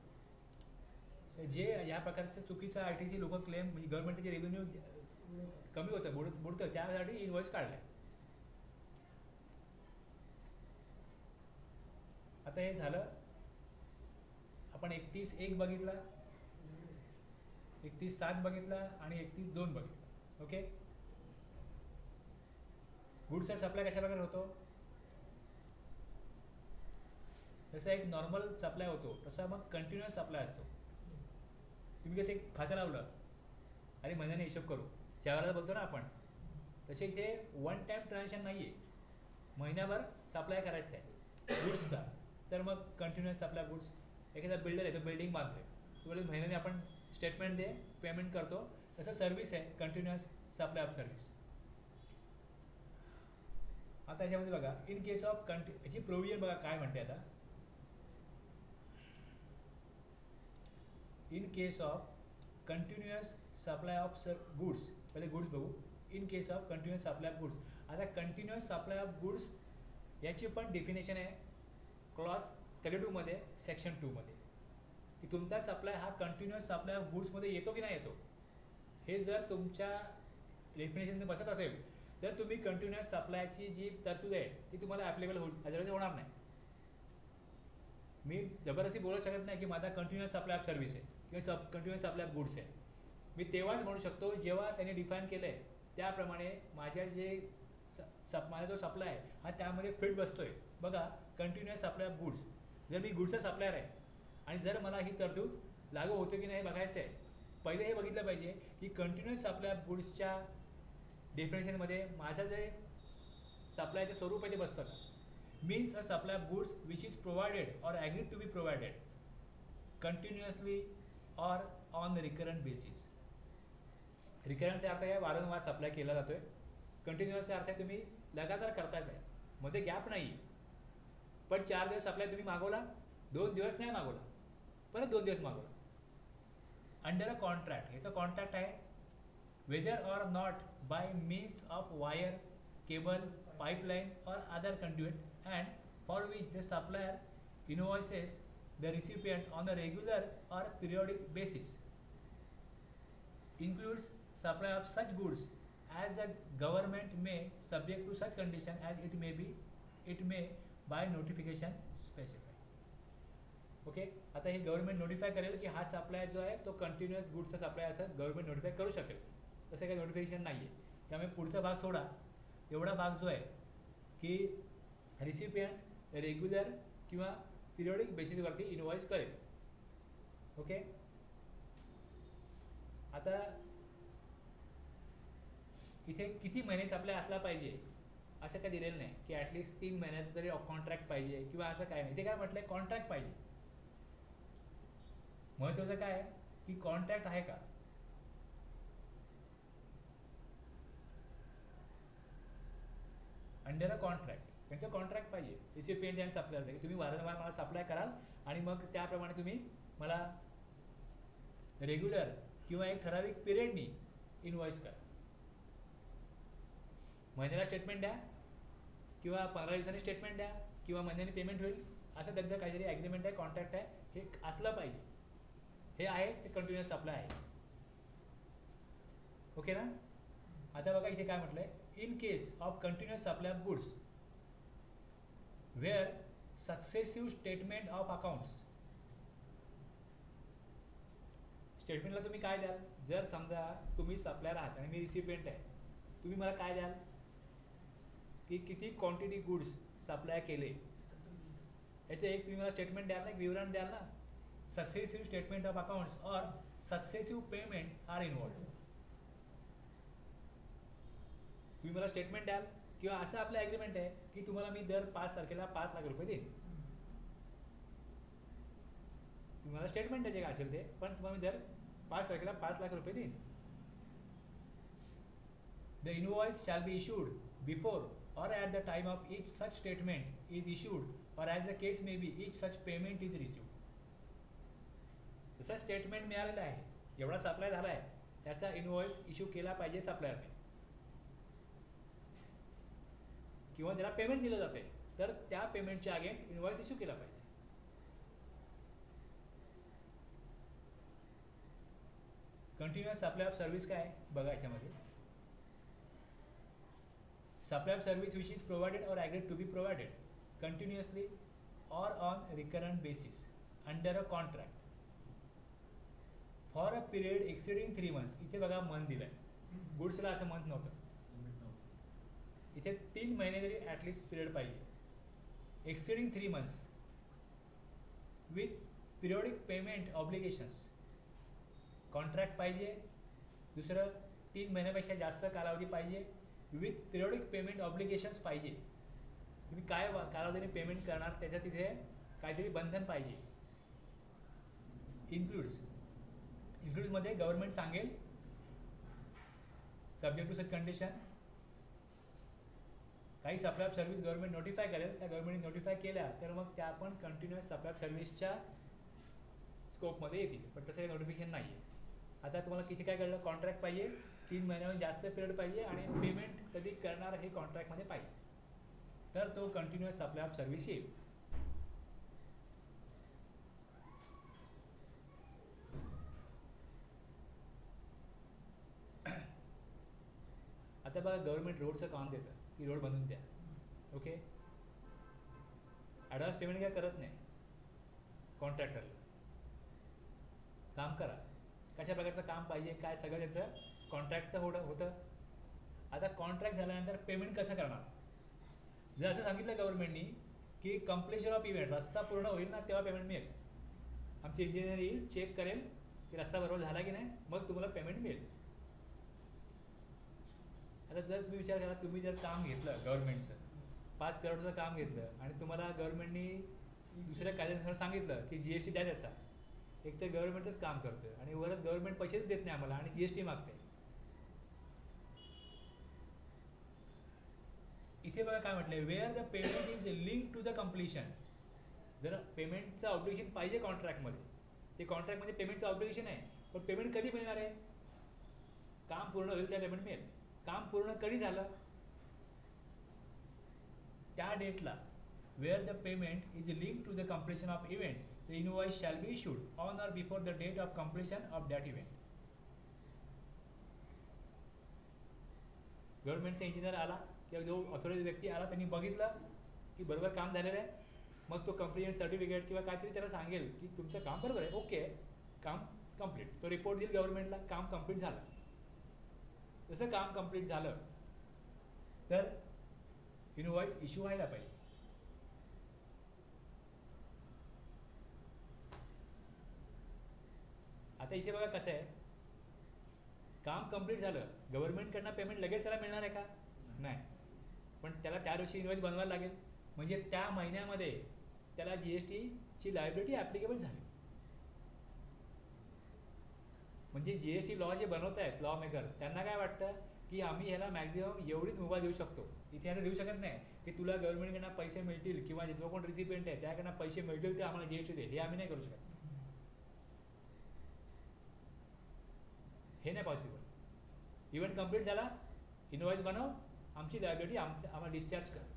जे या प्रकारचं चुकीचं आय टी सी लोक क्लेम म्हणजे गव्हर्नमेंटचे जे रेव्हेन्यू बनवतात. कमी होतं बुड बुडतं त्यासाठी इनवॉइस काढलाय. आता हे झालं. आपण एकतीस एक बघितला, एकतीस सात बघितला आणि एकतीस दोन बघितला. ओके, गुड्सचा सप्लाय कशा प्रकारे होतो, जसा एक नॉर्मल सप्लाय होतो तसा मग कंटिन्युअस सप्लाय असतो. तुम्ही कसं एक खातं लावलं, अरे महिन्याने हिशोब करू चार बोलतो ना आपण, तसे इथे वन टाइम ट्रान्झॅक्शन नाही आहे, महिन्याभर सप्लाय करायचं आहे गुड्सचा. तर मग कंटिन्युअस सप्लाय गुड्स. एखादा बिल्डर आहे तो बिल्डिंग बांधतोय, तो बोलतो महिन्याने आपण स्टेटमेंट दे, पेमेंट करतो. तसं सर्व्हिस आहे कंटिन्युअस सप्लाय ऑफ सर्व्हिस. आता याच्यामध्ये बघा इन केस ऑफ कंटि याची प्रोव्हिजन बघा काय म्हणते. आता in case of continuous supply of sir goods, पहिले गुड्स बघू. In case of continuous supply of goods. आता कंटिन्युअस सप्लाय ऑफ गुड्स याची पण डेफिनेशन आहे क्लॉज थर्टी टूमध्ये सेक्शन टूमध्ये, की तुमचा सप्लाय हा कंटिन्युअस सप्लाय ऑफ गुड्समध्ये येतो की नाही येतो. हे जर तुमच्या डेफिनेशन बसत असेल तर तुम्ही कंटिन्युअस सप्लायची जी तरतूद आहे ती तुम्हाला ॲप्लिकेबल होईल, अदरवाईज होणार नाही. मी जबरदस्ती बोलू शकत नाही की माझा कंटिन्युअस सप्लाय ऑफ सर्व्हिस आहे किंवा सब कंटिन्युअस सप्लाय ऑफ गुड्स आहे. मी तेव्हाच म्हणू शकतो जेव्हा त्यांनी डिफाईन केलं आहे त्याप्रमाणे माझ्या जे सप माझा जो सप्लाय आहे हा त्यामध्ये फिट बसतो आहे. बघा कंटिन्युअस सप्लाय ऑफ गुड्स, जर मी गुड्सचा सप्लायर आहे आणि जर मला ही तरतूद लागू होते की नाही बघायचं आहे, पहिले हे बघितलं पाहिजे की कंटिन्युअस सप्लाय ऑफ गुड्सच्या डेफिनेशनमध्ये माझं जे सप्लायचं स्वरूप आहे ते बसतं का. Means a supply of goods which is provided or agreed to be provided continuously or on recurrent basis. रिकरंटचा अर्थ आहे वारंवार सप्लाय केला जातो आहे. कंटिन्युअसचा अर्थ आहे तुम्ही लगातार करताच आहे, मध्ये गॅप नाही. पण चार दिवस सप्लाय तुम्ही मागवला, दोन दिवस नाही मागवला, परत दोन दिवस मागवला. अंडर अ कॉन्ट्रॅक्ट, याचं कॉन्ट्रॅक्ट आहे whether or not by means of wire, cable, pipeline or other conduit and for which the supplier invoices the recipient on a regular or periodic basis, includes supply of such goods as the government may subject to such condition as it may be it may by notification specify. Okay, आता हे गव्हर्नमेंट नोटिफाय करेल की हा सप्लाय जो आहे तो कंटिन्युअस गुड्सचा सप्लाय असं गव्हर्नमेंट नोटिफाय करू शकेल. तसं काही नोटिफिकेशन नाही आहे. त्यामुळे पुढचा भाग सोडा. एवढा भाग जो आहे की रिसिपियंट रेग्युलर किंवा पिरियडिक बेसिसवरती इनवॉइस करेल. ओके, आता इथे किती महिने सप्लाय असला पाहिजे असं काय दिलेलं नाही की ॲटलिस्ट तीन महिन्याचं तरी कॉन्ट्रॅक्ट पाहिजे किंवा असं काय नाही. इथे काय म्हटलंय, कॉन्ट्रॅक्ट पाहिजे. महत्त्वाचं काय आहे की कॉन्ट्रॅक्ट आहे का. अंडर अ कॉन्ट्रॅक्ट, त्यांचं कॉन्ट्रॅक्ट पाहिजे रिसिपियंट आणि सप्लायर. तुम्ही वारंवार मला सप्लाय कराल आणि मग त्याप्रमाणे तुम्ही मला रेग्युलर किंवा एक ठराविक पिरियडनी इनवॉइस करा. महिन्याला स्टेटमेंट द्या किंवा पंधरा दिवसांनी स्टेटमेंट द्या किंवा महिन्याने पेमेंट होईल असं त्यांचं काहीतरी ॲग्रीमेंट आहे, कॉन्ट्रॅक्ट आहे, हे असलं पाहिजे. हे आहे ते कंटिन्युअस सप्लाय आहे. ओके ना. आता बघा इथे काय म्हटलंय, in case of continuous supply of goods where successive statement of accounts. स्टेटमेंटला तुम्ही काय द्याल, जर समजा तुम्ही सप्लायर आहात आणि मी रिसिपियंट आहे, तुम्ही मला काय द्याल की किती क्वांटिटी गुड्स सप्लाय केले याचे एक तुम्ही मला स्टेटमेंट द्याल ना, एक विवरण द्याल ना. Successive statement of accounts or successive payment are involved. तुम्ही मला स्टेटमेंट द्याल किंवा असं आपलं ॲग्रीमेंट आहे की तुम्हाला मी दर पाच तारखेला पाच लाख रुपये देईन. तुम्हाला स्टेटमेंट द्यायचे काय असेल ते, पण तुम्हाला मी दर पाच तारखेला पाच लाख रुपये देईन. The invoice shall be issued before or at the time of each such statement is issued or as the case may be each such payment is received. जसं स्टेटमेंट मिळालेलं आहे, जेवढा सप्लाय झाला आहे त्याचा इनवॉइस इश्यू केला पाहिजे सप्लायरने, किंवा ज्याला पेमेंट दिलं जाते तर त्या पेमेंटच्या अगेन्स्ट इनवॉइस इश्यू केला पाहिजे. कंटिन्युअस सप्लाय ऑफ सर्व्हिस काय बघा याच्यामध्ये. Supply of service which is provided or agreed to be provided continuously or on recurrent basis under a contract for a period exceeding three months. इथे बघा मंथ दिलाय, गुड्सला असं मंथ नव्हतं, इथे तीन महिने तरी ॲटलिस्ट पिरियड पाहिजे. Exceeding three months with periodic payment obligations. Contract पाहिजे. दुसरं तीन महिन्यापेक्षा जास्त कालावधी पाहिजे विथ पिरियडिक पेमेंट ऑब्लिगेशन्स पाहिजे. तुम्ही काय कालावधीने पेमेंट करणार त्याच्यात तिथे काहीतरी बंधन पाहिजे. इन्क्लुड्स, इन्क्लुड्समध्ये गव्हर्नमेंट सांगेल सब्जेक्ट टू सच कंडिशन. काही supply of service government notify करेल, त्या गव्हर्नमेंटने नोटिफाय केल्या तर मग त्या पण कंटिन्युअस सप्लाय ऑफ सर्व्हिसच्या स्कोपमध्ये येतील, पण तसं काही नोटिफिकेशन नाही आहे. आता तुम्हाला किती काय कळलं, कॉन्ट्रॅक्ट पाहिजे, तीन महिन्याहून जास्त पिरियड पाहिजे आणि पेमेंट कधी करणार हे कॉन्ट्रॅक्टमध्ये पाहिजे, तर तो कंटिन्युअस सप्लाय ऑफ सर्व्हिस येईल. आता बघा गव्हर्नमेंट रोडचं काम देतं की रोड बनवून द्या. ओके, ॲडव्हान्स पेमेंट काय करत नाही कॉन्ट्रॅक्टरला. काम करा, कशा प्रकारचं काम पाहिजे काय सगळं त्याचं कॉन्ट्रॅक्ट तर होतं होतं आता कॉन्ट्रॅक्ट झाल्यानंतर पेमेंट कसं करणार. जर असं सांगितलं गव्हर्नमेंटनी की कम्प्लिशन ऑफ इव्हेंट, रस्ता पूर्ण होईल ना तेव्हा पेमेंट मिळेल, आमचे इंजिनियर येईल चेक करेल की रस्ता बरोबर झाला की नाही, मग तुम्हाला पेमेंट मिळेल. आता जर तुम्ही विचार करा, तुम्ही जर काम घेतलं गव्हर्नमेंटचं, पाच करोडचं काम घेतलं आणि तुम्हाला गव्हर्नमेंटनी दुसऱ्या कायद्यानुसार सांगितलं की जी एस टी द्या त्याचा, एक तर गव्हर्नमेंटच काम करतं आणि वरच गव्हर्नमेंट पैसेच देत नाही आम्हाला आणि जी एस टी मागते. इथे बघा काय म्हटलंय, where the payment is link to the completion. जर पेमेंटचं ऑब्लिगेशन पाहिजे कॉन्ट्रॅक्टमध्ये, ते कॉन्ट्रॅक्टमध्ये पेमेंटचं ऑब्लिगेशन आहे, पण पेमेंट कधी मिळणार आहे, काम पूर्ण होईल त्या पेमेंट मिळेल. काम पूर्ण कधी झालं त्या डेटला, where the payment is link to the completion of event, the invoice shall be issued on or before the date of completion of that event. गव्हर्नमेंटचा इंजिनियर आला किंवा जो ऑथोराइज व्यक्ती आला त्यांनी बघितलं की बरोबर काम झालेलं आहे, मग तो कंप्लीट सर्टिफिकेट किंवा काहीतरी त्याला सांगेल की तुमचं काम बरोबर आहे, ओके आहे, काम कंप्लीट. तो रिपोर्ट देईल गव्हर्नमेंटला, काम कंप्लीट झालं. जसं काम कंप्लीट झालं तर इनवॉइस इश्यू व्हायला पाहिजे. आता इथे बघा कसं आहे, काम कंप्लीट झालं, गव्हर्नमेंटकडनं पेमेंट लगेच त्याला मिळणार आहे का? नाही. पण त्याला त्या दिवशी इनवॉइस बनवायला लागेल, म्हणजे त्या महिन्यामध्ये त्याला जी एस टीची लायबिलिटी ॲप्लिकेबल झाली. म्हणजे जी एस टी लॉ जे बनवत आहेत लॉ मेकर, त्यांना काय वाटतं की आम्ही ह्याला मॅक्झिमम एवढीच मुभा देऊ शकतो, इथे ह्याला देऊ शकत नाही की तुला गव्हर्नमेंटकडनं पैसे मिळतील किंवा जो कोण रिसिपियंट आहे त्याकडनं पैसे मिळतील ते आम्हाला जी एस टी दे, हे आम्ही नाही करू शकत. हे नाही पॉसिबल. इव्हेंट कंप्लीट झाला, इनवॉइस बनव, आमची लायबिलिटी आमच्या आम्हाला डिस्चार्ज कर.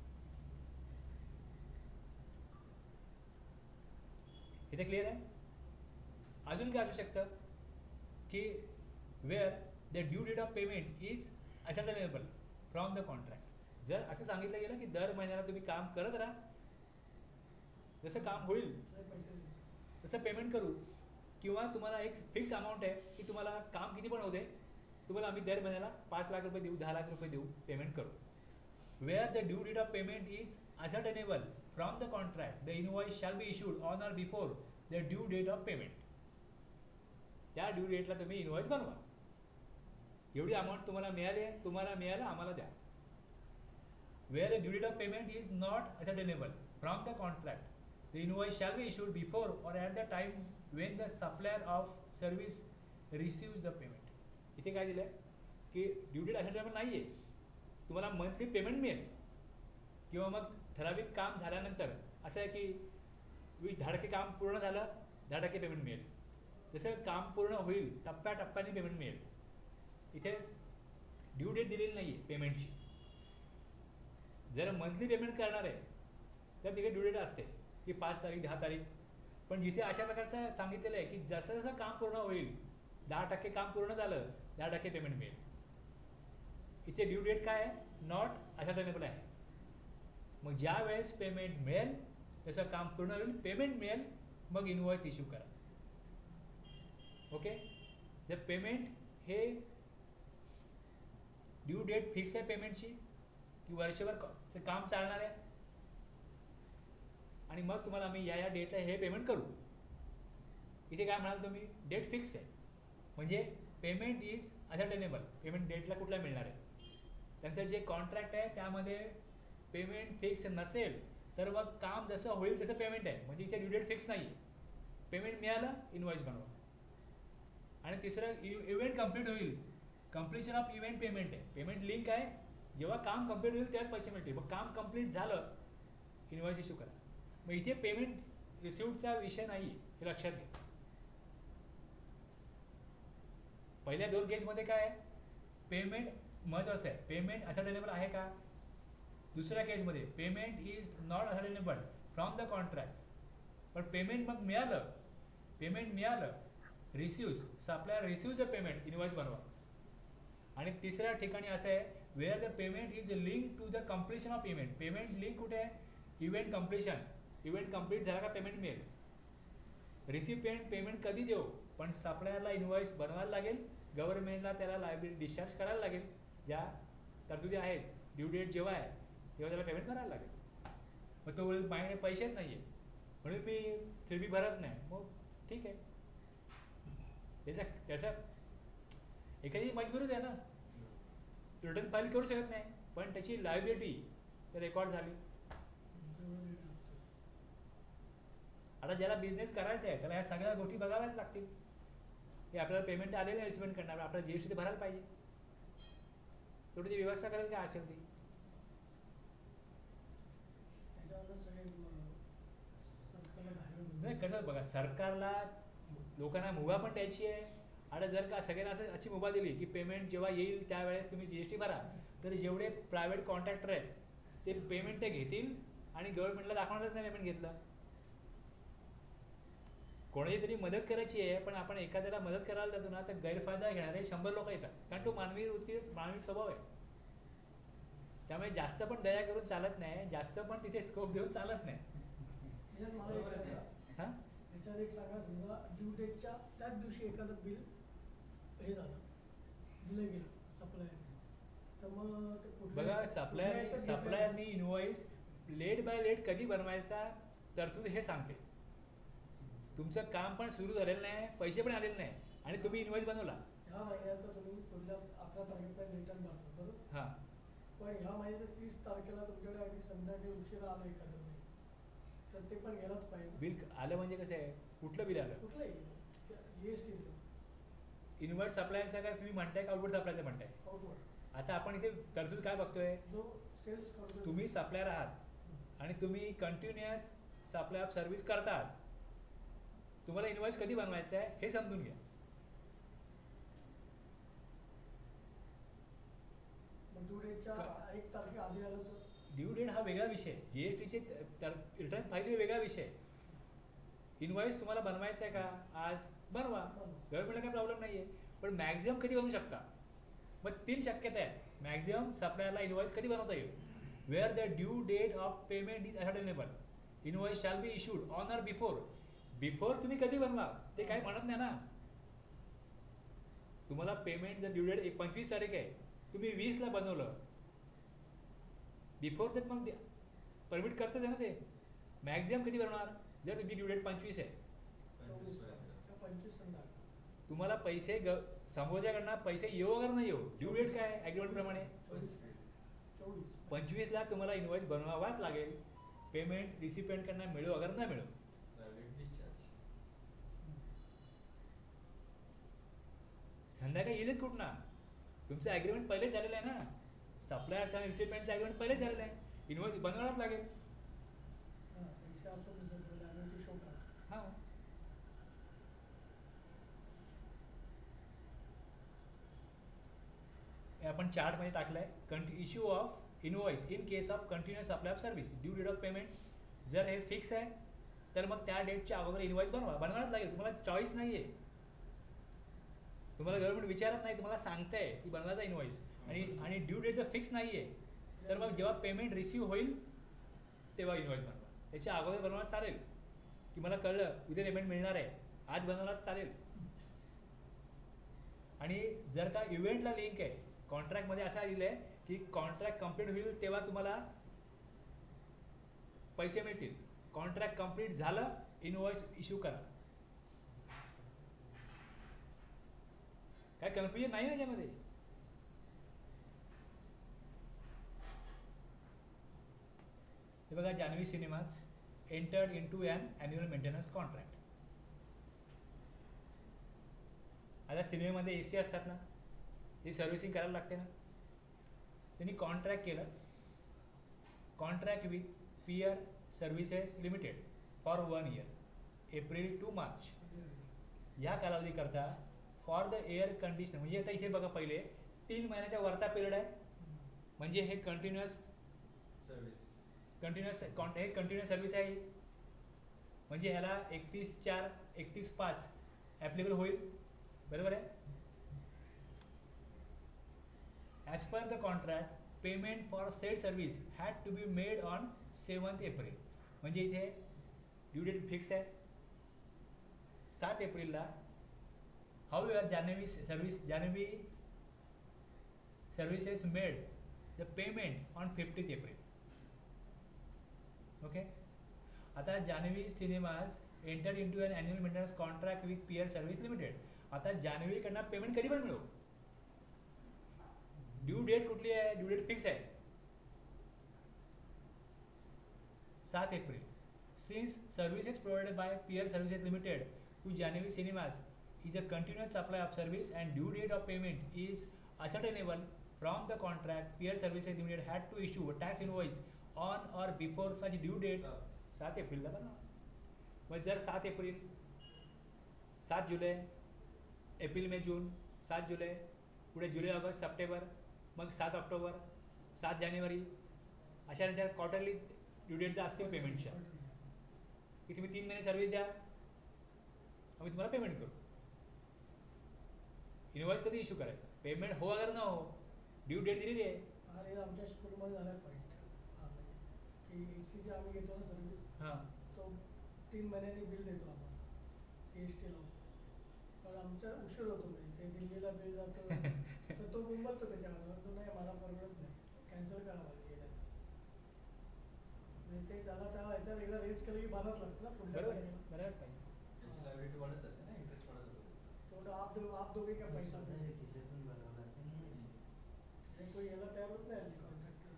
इथे क्लिअर आहे? अजून काय असू शकतं की where the due date of payment is ascertainable from the contract. जर असं सांगितलं गेलं की दर महिन्याला तुम्ही काम करत राहा, जसं काम होईल तसं पेमेंट करू, किंवा तुम्हाला एक फिक्स अमाऊंट आहे की तुम्हाला काम किती पण होऊ दे, तुम्हाला आम्ही दर महिन्याला पाच लाख रुपये देऊ, दहा लाख रुपये देऊ, पेमेंट करू. Where the due date of payment is ascertainable from the contract the invoice shall be issued on or before the due date of payment. त्या ड्यू डेटला तुम्ही इनवॉइस बनवा. एवढी अमाऊंट तुम्हाला मिळाली आहे, तुम्हाला मिळालं, आम्हाला द्या. Where the due date of payment is not ascertainable from the contract the invoice shall be issued before or at the time when the supplier of service receives the payment. इथे काय दिलं आहे की ड्यू डेट असर्टेनेबल नाही आहे, तुम्हाला मंथली पेमेंट मिळेल, किंवा मग ठराविक काम झाल्यानंतर असं आहे की वीस दहा टक्के काम पूर्ण झालं, दहा टक्के पेमेंट मिळेल. जसं काम पूर्ण होईल टप्प्याटप्प्याने पेमेंट मिळेल. इथे ड्यू डेट दिलेली नाही आहे पेमेंटची. जर मंथली पेमेंट करणार आहे तर तिथे ड्यू डेट असते की पाच तारीख दहा तारीख. पण जिथे अशा प्रकारचं सांगितलेलं आहे की जसं जसं काम पूर्ण होईल, दहा टक्के काम पूर्ण झालं, दहा टक्के पेमेंट मिळेल. इथे ड्यू डेट काय आहे? नॉट असर्टेनेबल आहे. मग ज्या वेळेस पेमेंट मिळेल तसं काम पूर्ण होईल, पेमेंट मिळेल, मग इनवॉइस इश्यू करा. ओके. जर पेमेंट हे ड्यू डेट फिक्स आहे पेमेंटची की वर्षभर काम चालणार आहे आणि मग तुम्हाला आम्ही या या डेटला हे पेमेंट करू. इथे काय म्हणाल तुम्ही? डेट फिक्स आहे, म्हणजे पेमेंट इज असर्टेनेबल. पेमेंट डेटला कुठला मिळणार आहे? त्यांचं जे कॉन्ट्रॅक्ट आहे त्यामध्ये पेमेंट फिक्स नसेल तर मग काम जसं होईल तसं पेमेंट आहे, म्हणजे इथे ड्यू डेट फिक्स नाही आहे. पेमेंट मिळालं, इनवॉइस बनवा. आणि तिसरं इव्हेंट कंप्लीट होईल, कंप्लीशन ऑफ इव्हेंट पेमेंट आहे. पेमेंट लिंक आहे, जेव्हा काम कंप्लीट होईल त्याच पैसे मिळतील. मग काम कंप्लीट झालं, इनवॉइस इश्यू करा. मग इथे पेमेंट रिसिव्हचा विषय नाही आहे, हे लक्षात घ्या. पहिल्या दोन केसमध्ये काय आहे? पेमेंट महत्त्वाचं आहे, पेमेंट असर्टेनेबल आहे का? दुसऱ्या केसमध्ये payment is not ascertainable from the contract, पण पेमेंट मग मिळालं, पेमेंट मिळालं, receives, supplier receive the payment, invoice बनवा. आणि तिसऱ्या ठिकाणी असं आहे, where the payment is link to the completion of event. Payment link कुठे आहे? Event completion. इव्हेंट कंप्लीट झाला का पेमेंट मिळेल. रिसिपियंट पेमेंट कधी देऊ, पण सप्लायरला इनवॉइस बनवायला लागेल, गव्हर्नमेंटला त्याला लायबिलिटी डिस्चार्ज करायला लागेल. ज्या तरतुदी आहेत, ड्यू डेट जेव्हा आहे तेव्हा त्याला पेमेंट करायला लागेल. मग तो माझ्याकडे पैसेच नाही आहे म्हणून मी थ्री बी भरत नाही, मग ठीक आहे. त्याचा त्याचा एखादी मजबुरीच आहे ना, रिटर्न फाईल करू शकत नाही, पण त्याची लायबिलिटी रेकॉर्ड झाली. आता ज्याला बिझनेस करायचा आहे त्याला ह्या सगळ्या गोष्टी बघाव्याच लागतील. हे आपल्याला पेमेंट आलेलं आहे, रिसिपेंट करणार, आपल्याला जी एस टी ते भरायला पाहिजे. तेवढी ती व्यवस्था करेल काय असेल ती. नाही कसं बघा, सरकारला लोकांना मुभा पण द्यायची आहे. आणि जर का सगळ्यांना असं अशी मुभा दिली की पेमेंट जेव्हा येईल त्यावेळेस तुम्ही जी एस टी भरा, तर जेवढे प्रायव्हेट कॉन्ट्रॅक्टर आहेत ते पेमेंट ते घेतील आणि गव्हर्नमेंटला दाखवणारच नाही पेमेंट घेतलं. कोणाची तरी मदत करायची आहे, पण आपण एखाद्याला मदत करायला जातो ना तर गैरफायदा घेणारे शंभर लोक येतात, कारण तो मानवी वृत्ती मानवी स्वभाव आहे. त्यामुळे जास्त पण दया करून चालत नाही, जास्त पण तिथे स्कोप देऊन चालत नाही. याच्यात मला एक बरोबर आहे. सांगा, हां याच्यात एक सांगा, समजा ड्यू डेटच्या त्याच दिवशी एखादं बिल हे झालं, दिलं गेलं सप्लायर, तर मग ते कुठल्या- बघा, कुठल्या सप्लायर याच्यात घेता येईल? सप्लायरनी इनवॉइस लेट बाय लेट कधी बनवायचा तरतूद हे सांगते. तुमचं काम पण सुरू झालेलं नाही, पैसे पण आलेले नाही आणि तुम्ही इनवॉइस बनवला. ह्या महिन्याचं तुम्ही पुढल्या अकरा तारखेपर्यंत रिटर्न भरता, बरोबर? हां पण ह्या महिन्याच्या तीस तारखेला तुमच्याकडे अगदी संध्याकाळी उशिरा आलं एखादं बिल, तर ते पण गेलाच पाहिजे. बिल आलं म्हणजे कसं आहे, कुठलं बिल आलं? कुठलंही जीएसटीचं इनवर्ट सप्लायरचं काय तुम्ही म्हणताय का आउटवर्ड सप्लायचं म्हणताय? आउटवर्ड आता आपण इथे तरतूद काय बघतोय, जो सेल्स करतो तुम्ही सप्लायर आहात आणि तुम्ही कंटिन्युअस सप्लाय ऑफ सर्व्हिस करतात, तुम्हाला इनवॉइस कधी बनवायचं आहे हे समजून घ्या. ड्यू डेटच्या क- एक तारखे आधी आलं तर ड्यू डेट हा वेगळा विषय, जीएसटीचे रिटर्न फाईल वेगळा विषय. इनवॉइस तुम्हाला बनवायचं आहे का आज बनवा, गव्हर्नमेंटला काही प्रॉब्लेम नाही आहे. पण मॅक्झिमम कधी बनवू शकता? मग तीन शक्यता आहेत. मॅक्झिमम सप्लायरला इनवॉइस कधी बनवता येईल? Where the due date of payment is ascertainable, invoice shall be issued on or before. Before तुम्ही कधी बनवा ते काही म्हणत नाही ना. तुम्हाला पेमेंट जर ड्यू डेट पंचवीस तारीख आहे, तुम्ही वीसला बनवलं, बिफोर तर मग परमिट करतच आहे ना ते. मॅक्झिमम कधी बनवणार? जर तुमची ड्यू डेट पंचवीस आहे, पंचवीस पर्यंत. त्या पंचवीस संध्याकाळ तुम्हाला पैसे ग समोरच्याकडनं पैसे येऊ वगैरे नाही येऊ, ड्यू डेट काय ॲग्रीमेंटप्रमाणे चोवीस चोवीस पंचवीसला तुम्हाला इनवॉइस बनवावाच लागेल. पेमेंट रिसिपेंटकडनं मिळो वगैरे न मिळो. Private discharge. संध्याकाळी येईलच कुठं? तुमचं ॲग्रीमेंट पहिलेच झालेलं आहे ना. सप्लायरचा आणि रिसिपेंटचं ॲग्रीमेंट पहिलेच झालेलं आहे. इनवॉइस बनवायलाच लागेल. हां पैसे आपण ते शो करा. हां हे आपण चार्टमध्ये टाकलं आहे. Continuous issue of invoice in case of continuous supply of service. Due date of payment जर हे फिक्स आहे तर मग त्या डेटच्या अगोदर इनवॉइस बनवा, बनवायलाच लागेल. तुम्हाला चॉईस नाही आहे. तुम्हाला गव्हर्नमेंट विचारत नाही, तुम्हाला सांगतंय की बनवायचा इनवॉइस. आणि आणि ड्यू डेट जर फिक्स नाही आहे तर मग जेव्हा पेमेंट रिसीव्ह होईल तेव्हा इनवॉइस बनवा. त्याच्या अगोदर बनवणार चालेल की मला कळलं उद्या पेमेंट मिळणार आहे, आज बनवणार चालेल. आणि जर का इव्हेंटला लिंक आहे, कॉन्ट्रॅक्टमध्ये असं दिलं आहे की कॉन्ट्रॅक्ट कंप्लीट होईल तेव्हा तुम्हाला पैसे मिळतील. कॉन्ट्रॅक्ट कंप्लीट झालं, इनवॉइस इश्यू करा. काय कन्फ्युजन नाही ना त्यामध्ये? हे बघा, Janhavi Cinemas entered into an annual maintenance contract. आता सिनेमामध्ये ए सी असतात ना, ही सर्व्हिसिंग करायला लागते ना. त्यांनी कॉन्ट्रॅक्ट केलं, contract with Peer Services Limited for one year, April to March. या कालावधीकरता फॉर द एअर कंडिशनर, म्हणजे आता इथे बघा पहिले तीन महिन्याच्या वरचा पिरियड आहे, म्हणजे हे कंटिन्युअस सर्व्हिस. कंटिन्युअस कॉन्ट हे कंटिन्युअस सर्व्हिस आहे. म्हणजे ह्याला एकतीस चार एकतीस पाच ॲप्लिकेबल होईल, बरोबर आहे. As per the contract payment for said service had to be made on seventh April. म्हणजे इथे ड्यू डेट फिक्स आहे सात एप्रिलला. However Janhavi service Janhavi services made the payment on fiftieth April. Okay. आता Janhavi Cinemas enter into an annual maintenance contract with Peer Service Limited. आता जान्हवीकडनं पेमेंट कधी पण मिळो. ड्यू डेट कुठली आहे? ड्यू डेट फिक्स आहे सात एप्रिल. Since services provided by Peer Services Limited to Janhavi Cinemas is a continuous supply of service and due date of payment is ascertainable from the contract, Peer Services Limited had to issue a tax invoice on or before such due date. सात एप्रिलला बनवा. मग जर सात एप्रिल, सात जुलै, एप्रिल मे जून, सात जुलै, पुढे जुलै ऑगस्ट सप्टेंबर, मग सात ऑक्टोबर, सात जानेवारी, अशा त्यांच्या क्वार्टरली ड्यू डेटच्या असतील पेमेंटच्या, की तुम्ही तीन महिने सर्व्हिस द्या, आम्ही तुम्हाला पेमेंट करू. इनवॉइस कधी इश्यू करायचं? पेमेंट हो अगर ना हो, ड्यू डेट दिलेली आहे, हा रे आमच्या स्कूलमध्ये झाला पॉईंट हा म्हणजे की ए सी जे आम्ही घेतो ना सर्व्हिस हां तो तीन महिन्यांनी बिल देतो आम्हाला ए एस टी लावून पण आमचा उशीर होतो म्हणजे ते दिल्लीला बिल जातं तर तो मुंबईतो त्याच्यावर तो नाही मला परवडत नाही कॅन्सल करा मला गेलं म्हणजे ते त्याला त्या ह्याच्यात एकदा रेस केलं की भरावंच लागतं ना पुढल्या बरोबर आहे तारखेला. बरोबर पाहिजे त्याची लायबिलिटी वाढत जाते ना, इंटरेस्ट वाढत जातो त्याचा. थोडं आप दो आप दोघे का पैसा दे. हम्म. हे कोणी यायला तयार होत नाही हल्ली कॉन्ट्रॅक्टर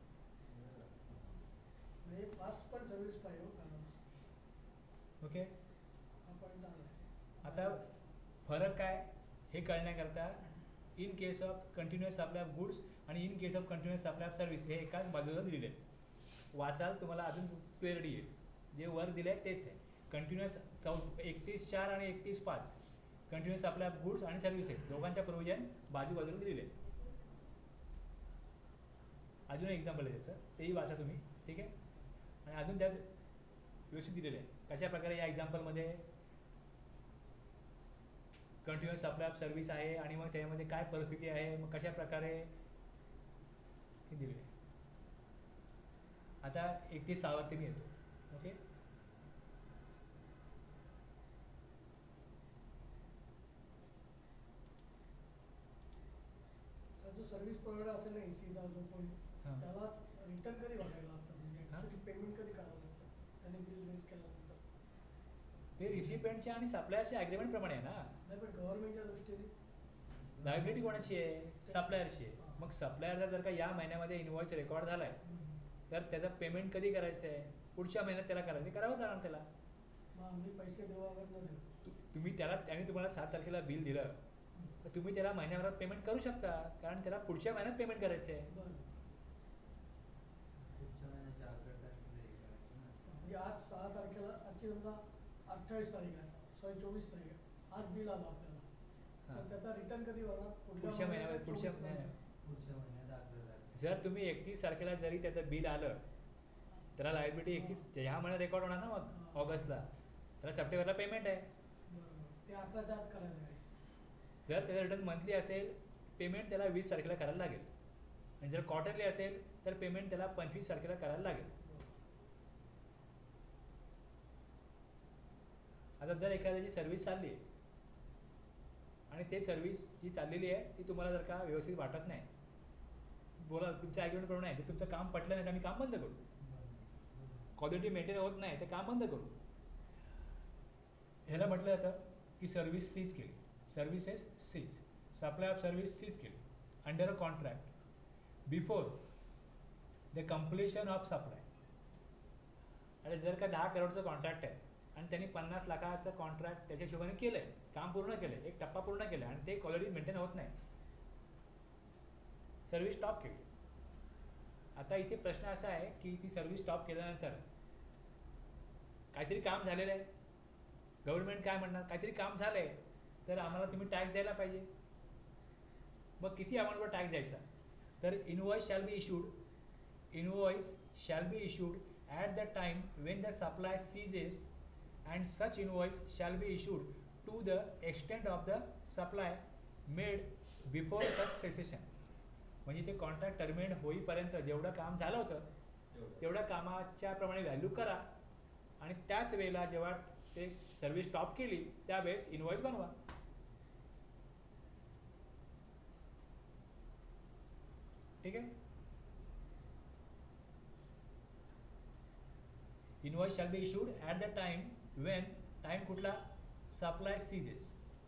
म्हणजे फास्ट पण सर्व्हिस पाहिजे हो कारण ओके. हा पण चांगला आहे. आता फरक काय हे कळण्याकरता in case of continuous supply of goods आणि in case of continuous supply of service हे एकाच बाजूला दिलेले आहे. वाचाल तुम्हाला अजून क्लिअरिटी येईल. जे वर दिलं आहे तेच आहे. कंटिन्युअस चौ एकतीस चार आणि एकतीस पाच कंटिन्युअस सप्लाय ऑफ गुड्स आणि सर्व्हिस आहे दोघांच्या प्रोव्हिजन बाजूबाजूला दिलेले आहे. अजून एक एक्झाम्पल आहे त्याचं तेही वाचा तुम्ही ठीक आहे. आणि अजून त्यात व्यवस्थित दिलेलं आहे कशा प्रकारे या एक्झाम्पलमध्ये कंटिन्युअस सप्लाय ऑफ सर्व्हिस आहे आणि मग त्यामध्ये काय परिस्थिती आहे मग कशा प्रकारे हे दिलेलं आहे. आता एकतीस सहावरती मी येतो. ओके. तर जो सर्व्हिस प्रोव्हायडर असेल ना एसीचा जो कोणी हां. त्याला रिटर्न कधी भरायला लागतं म्हणजे हां. ॲक्च्युली पेमेंट कधी करावं लागतं त्याने बिल रेस केल्यानंतर ते रिसिपेंटच्या आणि सप्लायरच्या ॲग्रीमेंट प्रमाणे आहे ना. नाही पण गव्हर्नमेंटच्या दृष्टीने लायबिलिटी कोणाची आहे सप्लायरची आहे. मग सप्लायरचा जर का या महिन्यामध्ये इनवॉइस रेकॉर्ड झाला आहे तर त्याचं पेमेंट कधी करायचं आहे पुढच्या महिन्यात त्याला करायचं करावं लागणार त्याला. मग आम्ही पैसे देऊ अगर न देऊ तु- तुम्ही त्याला त्याने तुम्हाला सात तारखेला बिल दिलं तर तुम्ही त्याला महिन्याभरात पेमेंट करू शकता कारण त्याला पुढच्या महिन्यात पेमेंट करायचं आहे. बरं पुढच्या महिन्याच्या अकरा तारखेला हे करायचं ना. म्हणजे आज सहा तारखेला आजची समजा अठ्ठावीस तारीख आहे सॉरी चोवीस तारीख आहे आज बिल आलं आपल्याला हां. तर त्याचा रिटर्न कधी होणार पुढच्या महिन्यामध्ये पुढच्या चोवीस महिन्यात पुढच्या महिन्यात अकरा तारखेला. जर तुम्ही एकतीस तारखेला जरी त्याचं बिल आलं त्याला लायबिलिटी एकतीस ह्या महिन्यात रेकॉर्ड होणार ना मग ऑगस्टला त्याला सप्टेंबरला पेमेंट आहे. बरोबर ते अकराच्या आत करायला लागेल. जर त्याचं रिटर्न मंथली असेल पेमेंट त्याला वीस तारखेला करायला लागेल आणि जर क्वार्टरली असेल तर पेमेंट त्याला पंचवीस तारखेला करायला लागेल. आता जर एखाद्याची सर्व्हिस चालली आहे आणि ते सर्व्हिस जी चाललेली आहे ती तुम्हाला जर का व्यवस्थित वाटत नाही बोला तुमच्या ॲग्रीमेंट प्रमाणे आहे तर तुमचं काम पटलं नाही तर आम्ही काम बंद करू. क्वालिटी मेंटेन होत नाही ते काम बंद करू. ह्याला म्हटलं जातं की सर्व्हिस सीज केली services cease supply of service cease केली under a contract before the completion of supply. आणि जर का दहा करोडचं कॉन्ट्रॅक्ट आहे आणि त्यांनी पन्नास लाखाचं कॉन्ट्रॅक्ट त्याच्या हिशोबाने केलं आहे काम पूर्ण केलं आहे एक टप्पा पूर्ण केला आहे आणि ते क्वालिटी मेंटेन होत नाही सर्व्हिस स्टॉप केली. आता इथे प्रश्न असा आहे की ती सर्व्हिस स्टॉप केल्यानंतर काहीतरी काम झालेलं आहे गव्हर्नमेंट काय म्हणणार काहीतरी काम झालं आहे तर आम्हाला तुम्ही टॅक्स द्यायला पाहिजे. मग किती अमाऊंटवर टॅक्स द्यायचा तर invoice shall be issued invoice shall be issued at the time when the supply ceases and such invoice shall be issued to the extent of the supply made before such cessation. म्हणजे ते कॉन्ट्रॅक्ट टर्मिनेट होईपर्यंत जेवढं काम झालं होतं तेवढं. तेवढ्या कामाच्या प्रमाणे व्हॅल्यू करा आणि त्याच वेळेला जेव्हा ते सर्व्हिस स्टॉप केली त्यावेळेस इनवॉइस बनवा. ठीक आहे. Invoice shall be issued at the time when time कुठला सप्लाय सीजेस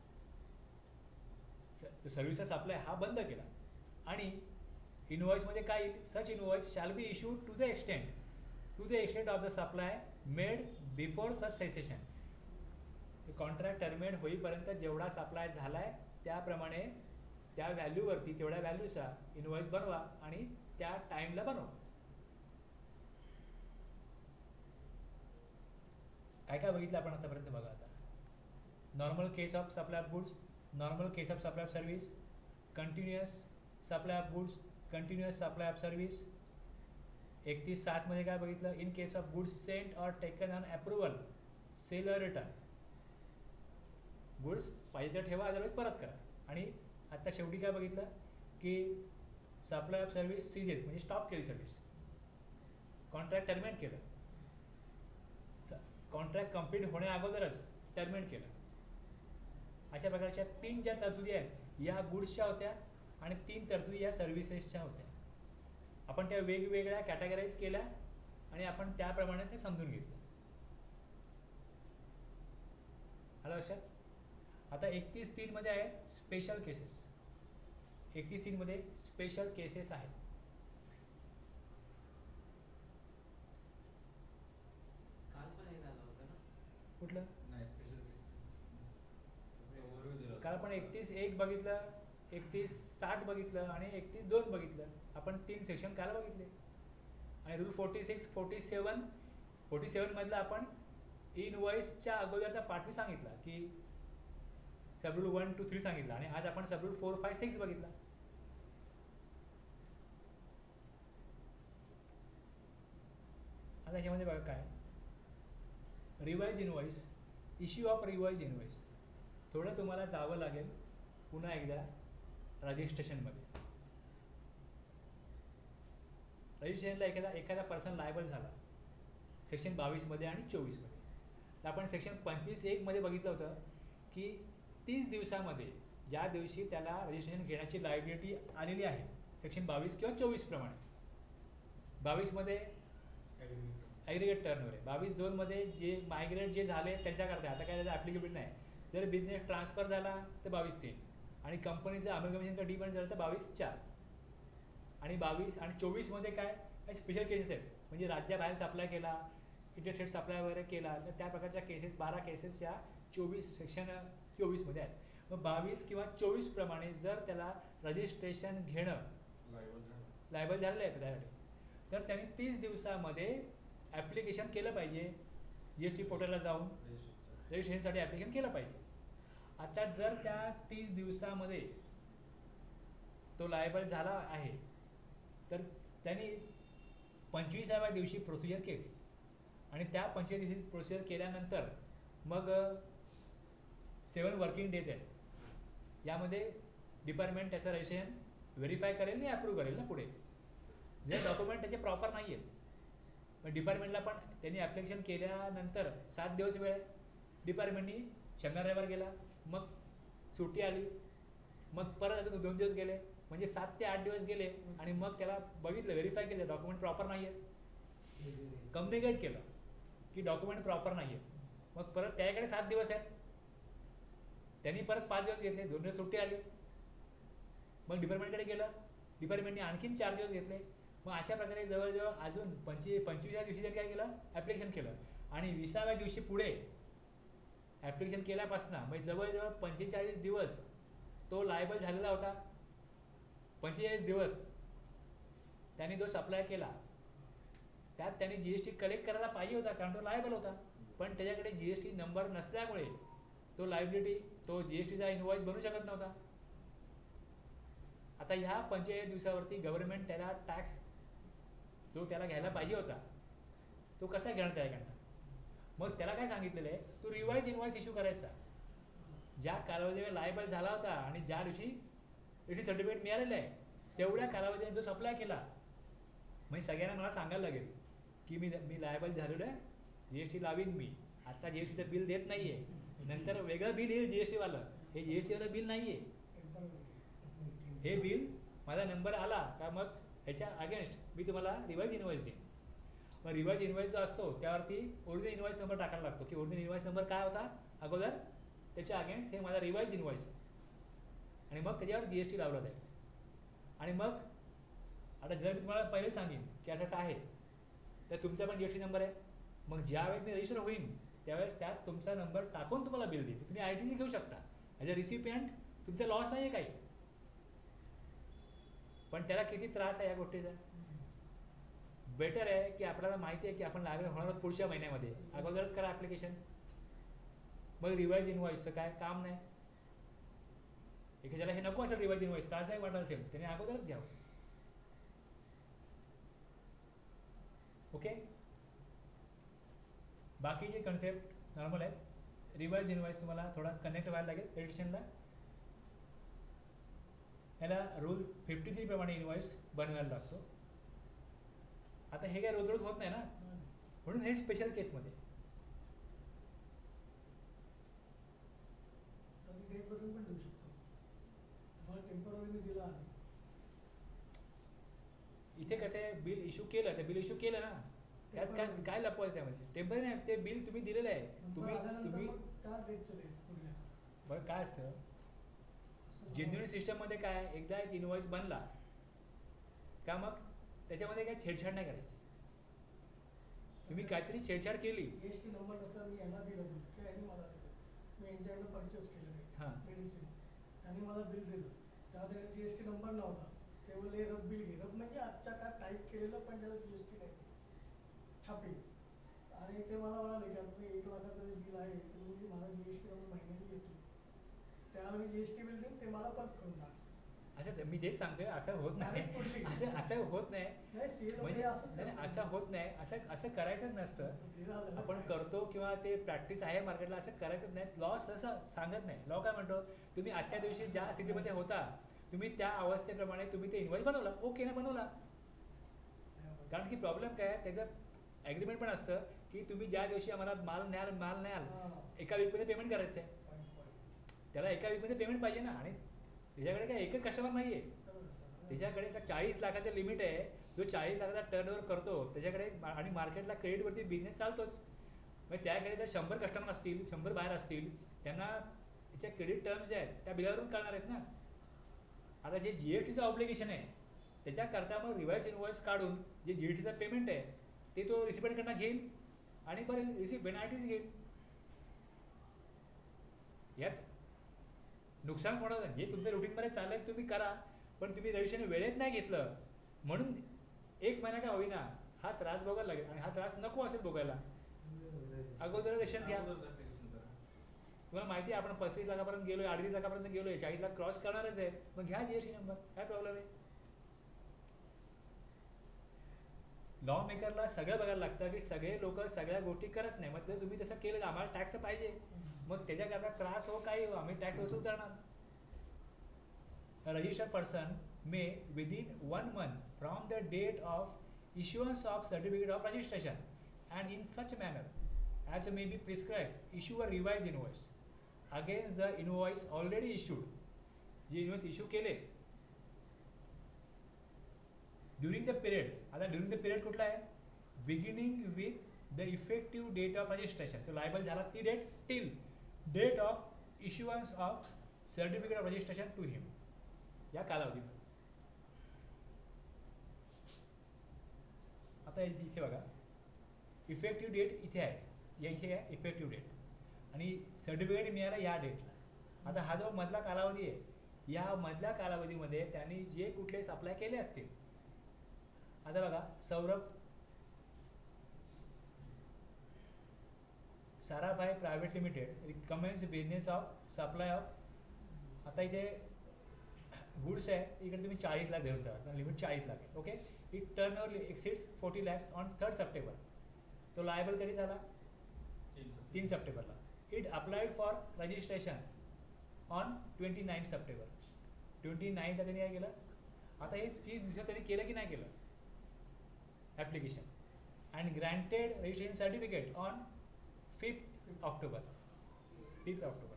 सर्व्हिसचा सप्लाय हा बंद केला आणि इनवॉइसमध्ये काय येईल such invoice shall be issued to the extent to the extent of the supply made before such cessation. Contract terminate होईपर्यंत जेवढा सप्लाय झाला आहे त्याप्रमाणे त्या व्हॅल्यूवरती तेवढ्या व्हॅल्यूचा इनवॉइस बनवा आणि त्या टाईमला बनवा. काय काय बघितलं आपण आतापर्यंत बघा. आता normal case of supply of goods normal case of supply of service continuous supply of goods continuous supply of service. एकतीस सातमध्ये काय बघितलं in case of goods sent or taken on approval sale or return goods पाहिजे तर ठेवा अदरवाईज परत करा. आणि आत्ता शेवटी काय बघितलं की सप्लाय ऑफ सर्व्हिस सीजेस म्हणजे स्टॉप केली सर्व्हिस, कॉन्ट्रॅक्ट टर्मिनेट केलं, कॉन्ट्रॅक्ट कंप्लीट होण्या अगोदरच टर्मिनेट केलं. अशा प्रकारच्या तीन ज्या तरतुदी आहेत या गुड्सच्या होत्या आणि तीन तरतुदी या सर्व्हिसेसच्या होत्या. आपण त्या वेगवेगळ्या कॅटेगराईज केल्या आणि आपण त्याप्रमाणे ते समजून घेतलं. आलं लक्षात? आता एकतीस तीन मध्ये आहे स्पेशल केसेस. एकतीस तीन मध्ये स्पेशल केसेस आहेत. काल पण हे झालं होतं ना. कुठलं? नाही स्पेशल ओव्हरव्ह्यू दिला होता. काल आपण एकतीस एक बघितलं, एकतीस साठ बघितलं आणि एकतीस दोन बघितलं. आपण तीन सेक्शन काल बघितले. आणि rule forty six forty seven forty seven मधला आपण इनवॉइसच्या अगोदरचा पार्ट सांगितला की सबरूल वन टू थ्री सांगितला आणि आज आपण सबरूल फोर फाय सिक्स बघितला. आता ह्याच्यामध्ये बघा काय revise invoice, issue of revise invoice. थोडं तुम्हाला जावं लागेल पुन्हा एकदा रजिस्ट्रेशनमध्ये. रजिस्ट्रेशनला एखादा एखादा पर्सन लायबल झाला सेक्शन बावीसमध्ये आणि चोवीसमध्ये. तर आपण सेक्शन पंचवीस एकमध्ये बघितलं होतं की तीस दिवसामध्ये ज्या दिवशी त्याला रजिस्ट्रेशन घेण्याची लायबिलिटी आलेली आहे सेक्शन बावीस किंवा चोवीसप्रमाणे, बावीसमध्ये ॲग्रिगेट टर्नओव्हर आहे, बावीस दोनमध्ये जे मायग्रेट जे झाले त्यांच्याकरता आता काय त्याचं ॲप्लिकेबल नाही. जर बिझनेस ट्रान्सफर झाला तर बावीस तीन आणि कंपनीचं अमेरिकन का डिपेंड झालं तर बावीस चार. आणि बावीस आणि चोवीसमध्ये काय काही स्पेशल केसेस आहेत म्हणजे राज्याबाहेर सप्लाय केला, इंटरस्टेट सप्लाय वगैरे केला तर त्या प्रकारच्या केसेस बारा केसेस या चोवीस सेक्शन चोवीसमध्ये आहेत. मग बावीस किंवा चोवीसप्रमाणे जर त्याला रजिस्ट्रेशन घेणं लायबल झालेलं आहे त्यासाठी तर त्यांनी तीस दिवसामध्ये ॲप्लिकेशन केलं पाहिजे. जी एस टी पोर्टलला जाऊन रजिस्ट्रेशनसाठी ॲप्लिकेशन केलं पाहिजे. आता जर त्या तीस दिवसामध्ये तो लायबल झाला आहे तर त्यांनी पंचवीसाव्या दिवशी प्रोसिजर केली आणि त्या पंचवीस दिवशी प्रोसिजर केल्यानंतर मग सेवन वर्किंग डेज आहेत. यामध्ये डिपार्टमेंट त्याचं रजिस्ट्रेशन व्हेरीफाय करेल आणि अप्रूव्ह करेल ना पुढे. जर डॉक्युमेंट त्याचे प्रॉपर नाही आहेत मग डिपार्टमेंटला पण त्यांनी ॲप्लिकेशन केल्यानंतर सात दिवस वेळ आहे. डिपार्टमेंटनी शनिवार रविवार गेला, मग सुट्टी आली, मग परत अजून दोन दिवस गेले म्हणजे सात ते आठ दिवस गेले आणि मग त्याला बघितलं व्हेरीफाय केलं डॉक्युमेंट प्रॉपर नाही आहेत, कम्युनिकेट केलं की डॉक्युमेंट प्रॉपर नाही आहेत. मग परत त्याकडे सात दिवस आहेत, त्यांनी परत पाच दिवस घेतले, दोन दिवस सुट्टी आली, मग डिपार्टमेंटकडे गेलं, डिपार्टमेंटने आणखीन चार दिवस घेतले. मग अशा प्रकारे जवळजवळ अजून पंचवीस पंचवीसव्या दिवशी त्यांनी काय केलं ॲप्लिकेशन केलं आणि विसाव्या दिवशी पुढे ॲप्लिकेशन केल्यापासून म्हणजे जवळजवळ पंचेचाळीस दिवस तो लायबल झालेला होता. पंचेचाळीस दिवस त्यांनी जो सप्लाय केला त्यात त्यांनी जी एस टी कलेक्ट करायला पाहिजे होता कारण तो लायबल होता, पण त्याच्याकडे जी एस टी नंबर नसल्यामुळे तो लायबिलिटी तो जी एस टीचा इनवॉइस बनू शकत नव्हता. आता ह्या पंचेचाळीस दिवसावरती गव्हर्नमेंट त्याला टॅक्स जो त्याला घ्यायला पाहिजे होता तो कसा घेणार त्याच्याकडनं. मग त्याला काय सांगितलेलं आहे तू रिवाइज इनवॉइस इश्यू करायचा ज्या कालावधीवर लायबल झाला होता आणि ज्या दिवशी एटी सर्टिफिकेट मिळालेलं आहे तेवढ्या कालावधीने जो सप्लाय केला. म्हणजे सगळ्यांना मला सांगायला लागेल की मी मी लायबल झालेलो आहे, जी एस टी लावीन मी, आता जी एस टीचं बिल देत नाही आहे, नंतर वेगळं बिल येईल जी एस टीवालं, हे जी एस टीवालं बिल नाही आहे, हे बिल माझा नंबर आला का मग ह्याच्या अगेन्स्ट मी तुम्हाला रिवाइज इनवॉइस देईन. मग रिवाइज इनवॉइस जो असतो त्यावरती ओरिजिनल इनवॉइस नंबर टाकायला लागतो की ओरिजिनल इनवॉइस नंबर काय होता अगोदर, त्याच्या अगेन्स्ट हे माझा रिवाइज इनवॉइस आणि मग त्याच्यावर जी एस टी लावलं जाईल. आणि मग आता जर मी तुम्हाला पहिले सांगेन की असं असं आहे तर तुमचा पण जी एस टी नंबर आहे, मग ज्यावेळेस मी रजिस्टर होईन त्यावेळेस त्यात तुमचा नंबर टाकून तुम्हाला बिल देईल. तुम्ही आय टी घेऊ शकता ॲज अ रिसिपियंट, तुमचा लॉस नाही आहे काही, पण त्याला किती त्रास आहे या गोष्टीचा. बेटर आहे की आपल्याला माहिती आहे की आपण लायबल होणार आहोत पुढच्या महिन्यामध्ये, अगोदरच करा ॲप्लिकेशन. मग रिवाइज इनवॉइसचं काय काम नाही. एखाद्याला हे नको असेल रिवाइज इनवॉइस, त्रासदायक वाटत असेल त्याने अगोदरच घ्यावं. ओके, बाकीचे कन्सेप्ट नॉर्मल आहेत. रिवाइज इनवॉइस तुम्हाला थोडा कनेक्ट व्हायला लागेल एडिशनला. याला रूल फिफ्टी थ्री प्रमाणे इनवॉइस बनवायला लागतो. आता हे काय रोज रोज होत नाही ना, म्हणून हे स्पेशल केसमध्ये. डेट बदलून पण देऊ शकतो. तुम्हाला टेम्पररी दिला आहे. इथे कसं आहे, बिल इश्यू केलं, ते बिल इश्यू केलं ना, त्यात काय काय लपवायचं त्यामध्ये. टेम्पररी नाही, ते बिल तुम्ही दिलेलं आहे. तुम्ही तुम्ही त्या डेटचं डेट पुढल्या बरं काय असतं जेन्युइन सिस्टममध्ये काय, एकदा एक इनवॉइस बनला का मग त्याच्यामध्ये काय छेडछाड नाही करायची. तुम्ही काहीतरी छेडछाड केली. एस टी नंबर नसता मी यांना दिलं बिल किंवा यांनी मला दिलं, मी यांच्याकडनं परचेस केलं हां. मेडिसिन, त्यांनी मला बिल दिलं, तेव्हा त्याला जी एस टी नंबर नव्हता, ते बोलले रब बिल घे. रब म्हणजे आजच्या काय टाईप केलेलं पण त्याला जी एस टी नाही छापी. आणि ते मला म्हणाले की आता एक लाखाचं जे बिल आहे ते म्हणजे मला जी एस टी नंबर महिन्याने येतो, त्याला मी जी एस टी बिल देईन, ते मला परत करून टाक. असं मी तेच सांगतोय, असं होत नाही. कुठली असं असं होत नाही नाही सीए म्हणजे असं नाही नाही, असं होत नाही. असं असं करायचंच नसतं. आपण करतो किंवा ते प्रॅक्टिस आहे मार्केटला, असं करायचंच नाही. लॉ असं सांगत नाही. लॉ काय म्हणतो, तुम्ही आजच्या दिवशी ज्या स्थितीमध्ये होता तुम्ही त्या अवस्थेप्रमाणे तुम्ही ते इनवॉइस बनवला, ओके ना, बनवला. कारण की प्रॉब्लेम काय आहे, त्याचं ॲग्रीमेंट पण असतं की तुम्ही ज्या दिवशी आम्हाला माल न्याल माल न्याल एका वीकमध्ये पेमेंट करायचं आहे. त्याला एका वीकमध्ये पेमेंट पाहिजे ना. आणि त्याच्याकडे काय एकच कस्टमर नाही आहे, त्याच्याकडे आता चाळीस लाखाचं लिमिट आहे. जो चाळीस लाखाचा टर्नओव्हर करतो त्याच्याकडे, आणि मार्केटला क्रेडिटवरती बिझनेस चालतोच. मग त्याकडे जर शंभर कस्टमर असतील, शंभर बाहेर असतील, त्यांना त्याच्या क्रेडिट टर्म्स जे आहेत त्या बिलावरून कळणार आहेत ना. आता जे जी एस टीचं ऑब्लिगेशन आहे त्याच्याकरता मग रिवाइज इनवॉइस काढून जे जी एस टीचं पेमेंट आहे ते तो रिसिपेंटकडनं घेईल आणि बरं रिसिप बेनायटीच घेईल. यात नुकसान कोणाचं, जे तुमच्या रुटीनमध्ये चाललंय तुम्ही करा, पण तुम्ही रजिस्ट्रेशन वेळेत नाही घेतलं म्हणून एक महिना काय होईना हा त्रास भोगायला लागेल. आणि हा त्रास नको असेल भोगायला, अगोदर रजिस्ट्रेशन घ्या. तुम्हाला माहिती आहे आपण पस्तीस लाखापर्यंत गेलोय, अडतीस लाखापर्यंत गेलोय, चाळीस लाख क्रॉस करणारच आहे, मग घ्या जीएसटी नंबर, काय प्रॉब्लेम आहे. लॉ मेकरला सगळं बघायला लागतं की सगळे लोक सगळ्या गोष्टी करत नाही. मग तुम्ही तसं केलं तर आम्हाला टॅक्स पाहिजे, मग त्याच्याकरता त्रास हो काही हो, आम्ही टॅक्स वसूल करणार. Registered person may within one month from the date of issuance of certificate of registration and in such manner as may be prescribed issue a revised invoice against the invoice already issued. जे इनवॉइस इश्यू केले ड्युरिंग द पिरियड. आता ड्युरिंग द पिरियड कुठला आहे, beginning with the effective date of registration. तो लायबल झाला ती date till date of issuance of certificate of registration to him, या कालावधीमध्ये. आता इथे बघा इफेक्टिव्ह डेट इथे आहे, या इथे आहे इफेक्टिव्ह डेट, आणि सर्टिफिकेट मिळालं या डेटला. आता हा जो मधला कालावधी आहे या मधल्या कालावधीमध्ये त्यांनी जे कुठले अप्लाय केले असतील. आता बघा Saurabh Sarabhai private limited commence business of supply of. आता इथे गुड्स आहे, इकडे तुम्ही चाळीस लाख देऊन जा, लिमिट चाळीस लाख आहे. Okay, it turn over exceeds forty lakhs on third September. तो लायबल कधी झाला, तीन सप्टेंबरला. It applied for registration on twenty nine September. Twenty नाईनला त्यांनी काय केलं, आता हे तीस दिवसात त्यांनी केलं की नाही केलं application, and granted registration certificate on fifth October. Fifth October.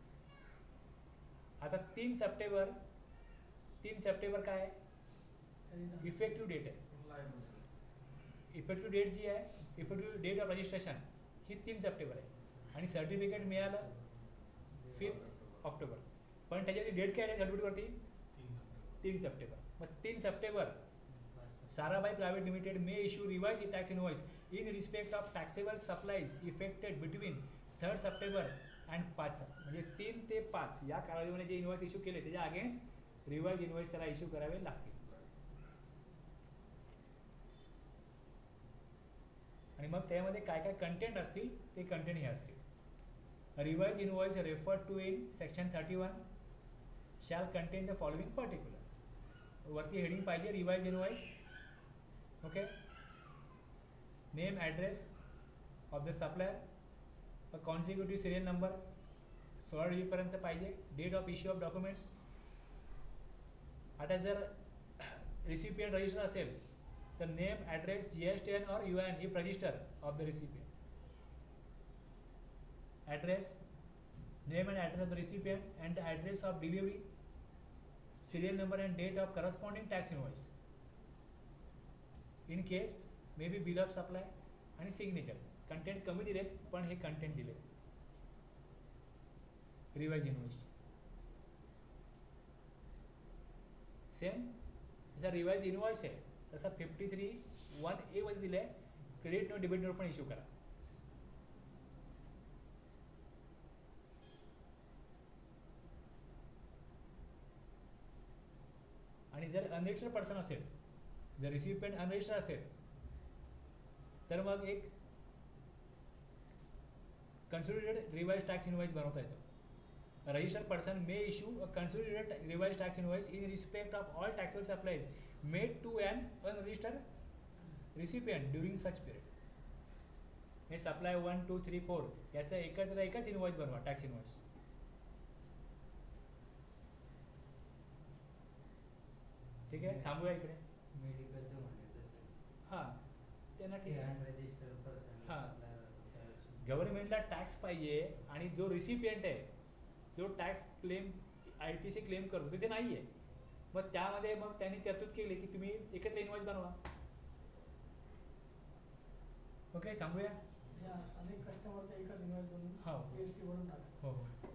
आता तीन सप्टेंबर तीन सप्टेंबर काय आहे, इफेक्टिव्ह डेट आहे. इफेक्टिव्ह डेट जी आहे, इफेक्टिव्ह डेट ऑफ रजिस्ट्रेशन ही तीन सप्टेंबर आहे, आणि सर्टिफिकेट मिळालं फिफ्थ ऑक्टोबर. पण त्याच्याची डेट काय आहे सर्टिफिकेटवरती, तीन सप्टेंबर. मग तीन September Sarabhai private limited may issue revise tax invoice in respect of taxable supplies effected between third September and पाच. म्हणजे तीन ते पाच या कालावधीमध्ये जे इनवॉइस इश्यू केले त्याच्या अगेन्स्ट रिवाइज इनवॉइस त्याला इश्यू करावे लागतील. आणि मग त्यामध्ये काय काय कंटेंट असतील ते कंटेंट हे असतील. Revise invoice refer to in section thirty one shall contain the following particular. वरती हेडिंग पाहिजे revise invoice. Okay, name address of the supplier, consecutive serial number सोळा डिजिटपर्यंत पाहिजे, date of issue of document, आता जर रिसिपियंट रजिस्टर असेल तर name address G S T N और U N if register of the recipient. Address, name and address of the recipient and the address of delivery, serial number and date of corresponding tax invoice. In case may be bill of supply आणि signature. कंटेंट कमी दिले पण हे कंटेंट दिले रिवाइज इनवॉइस. सेम जसा रिवाइज इनवॉइस आहे तसा फिफ्टी थ्री वन ए मध्ये दिले क्रेडिट नोट डेबिट नोट पण इश्यू करा. आणि जर अनरजिस्टर्ड पर्सन असेल, जर रिसिपियंट अनरजिस्टर्ड असेल तर मग एक कन्सोलिडेटेड रिवाइज टॅक्स इनवॉइस बनवता येतो. Registered person may issue a consolidated revise tax invoice in respect of all taxable supplies made to an unregistered recipient during such period. हे supply one two three four याचा एकत्र एकच इनवॉइस बनवा, टॅक्स इनवॉइस. ठीक आहे, थांबूया इकडे. मेडिकलचं म्हणलं तसं हां त्यांना ठीक आहे. रजिस्टर पर्सन हां. गव्हर्नमेंटला टॅक्स पाहिजे आणि जो रिसिपियंट आहे, जो tax claim I T C claim करतो तिथे नाही आहे, मग त्यामध्ये मग त्यांनी तरतूद केली की तुम्ही एकत्र इनवॉइस बनवा. ओके, थांबूया. या अनेक कस्टमरचा एकच इन्व्हॉइस बनवून हो. जी एस टी भरून टाका. हो हो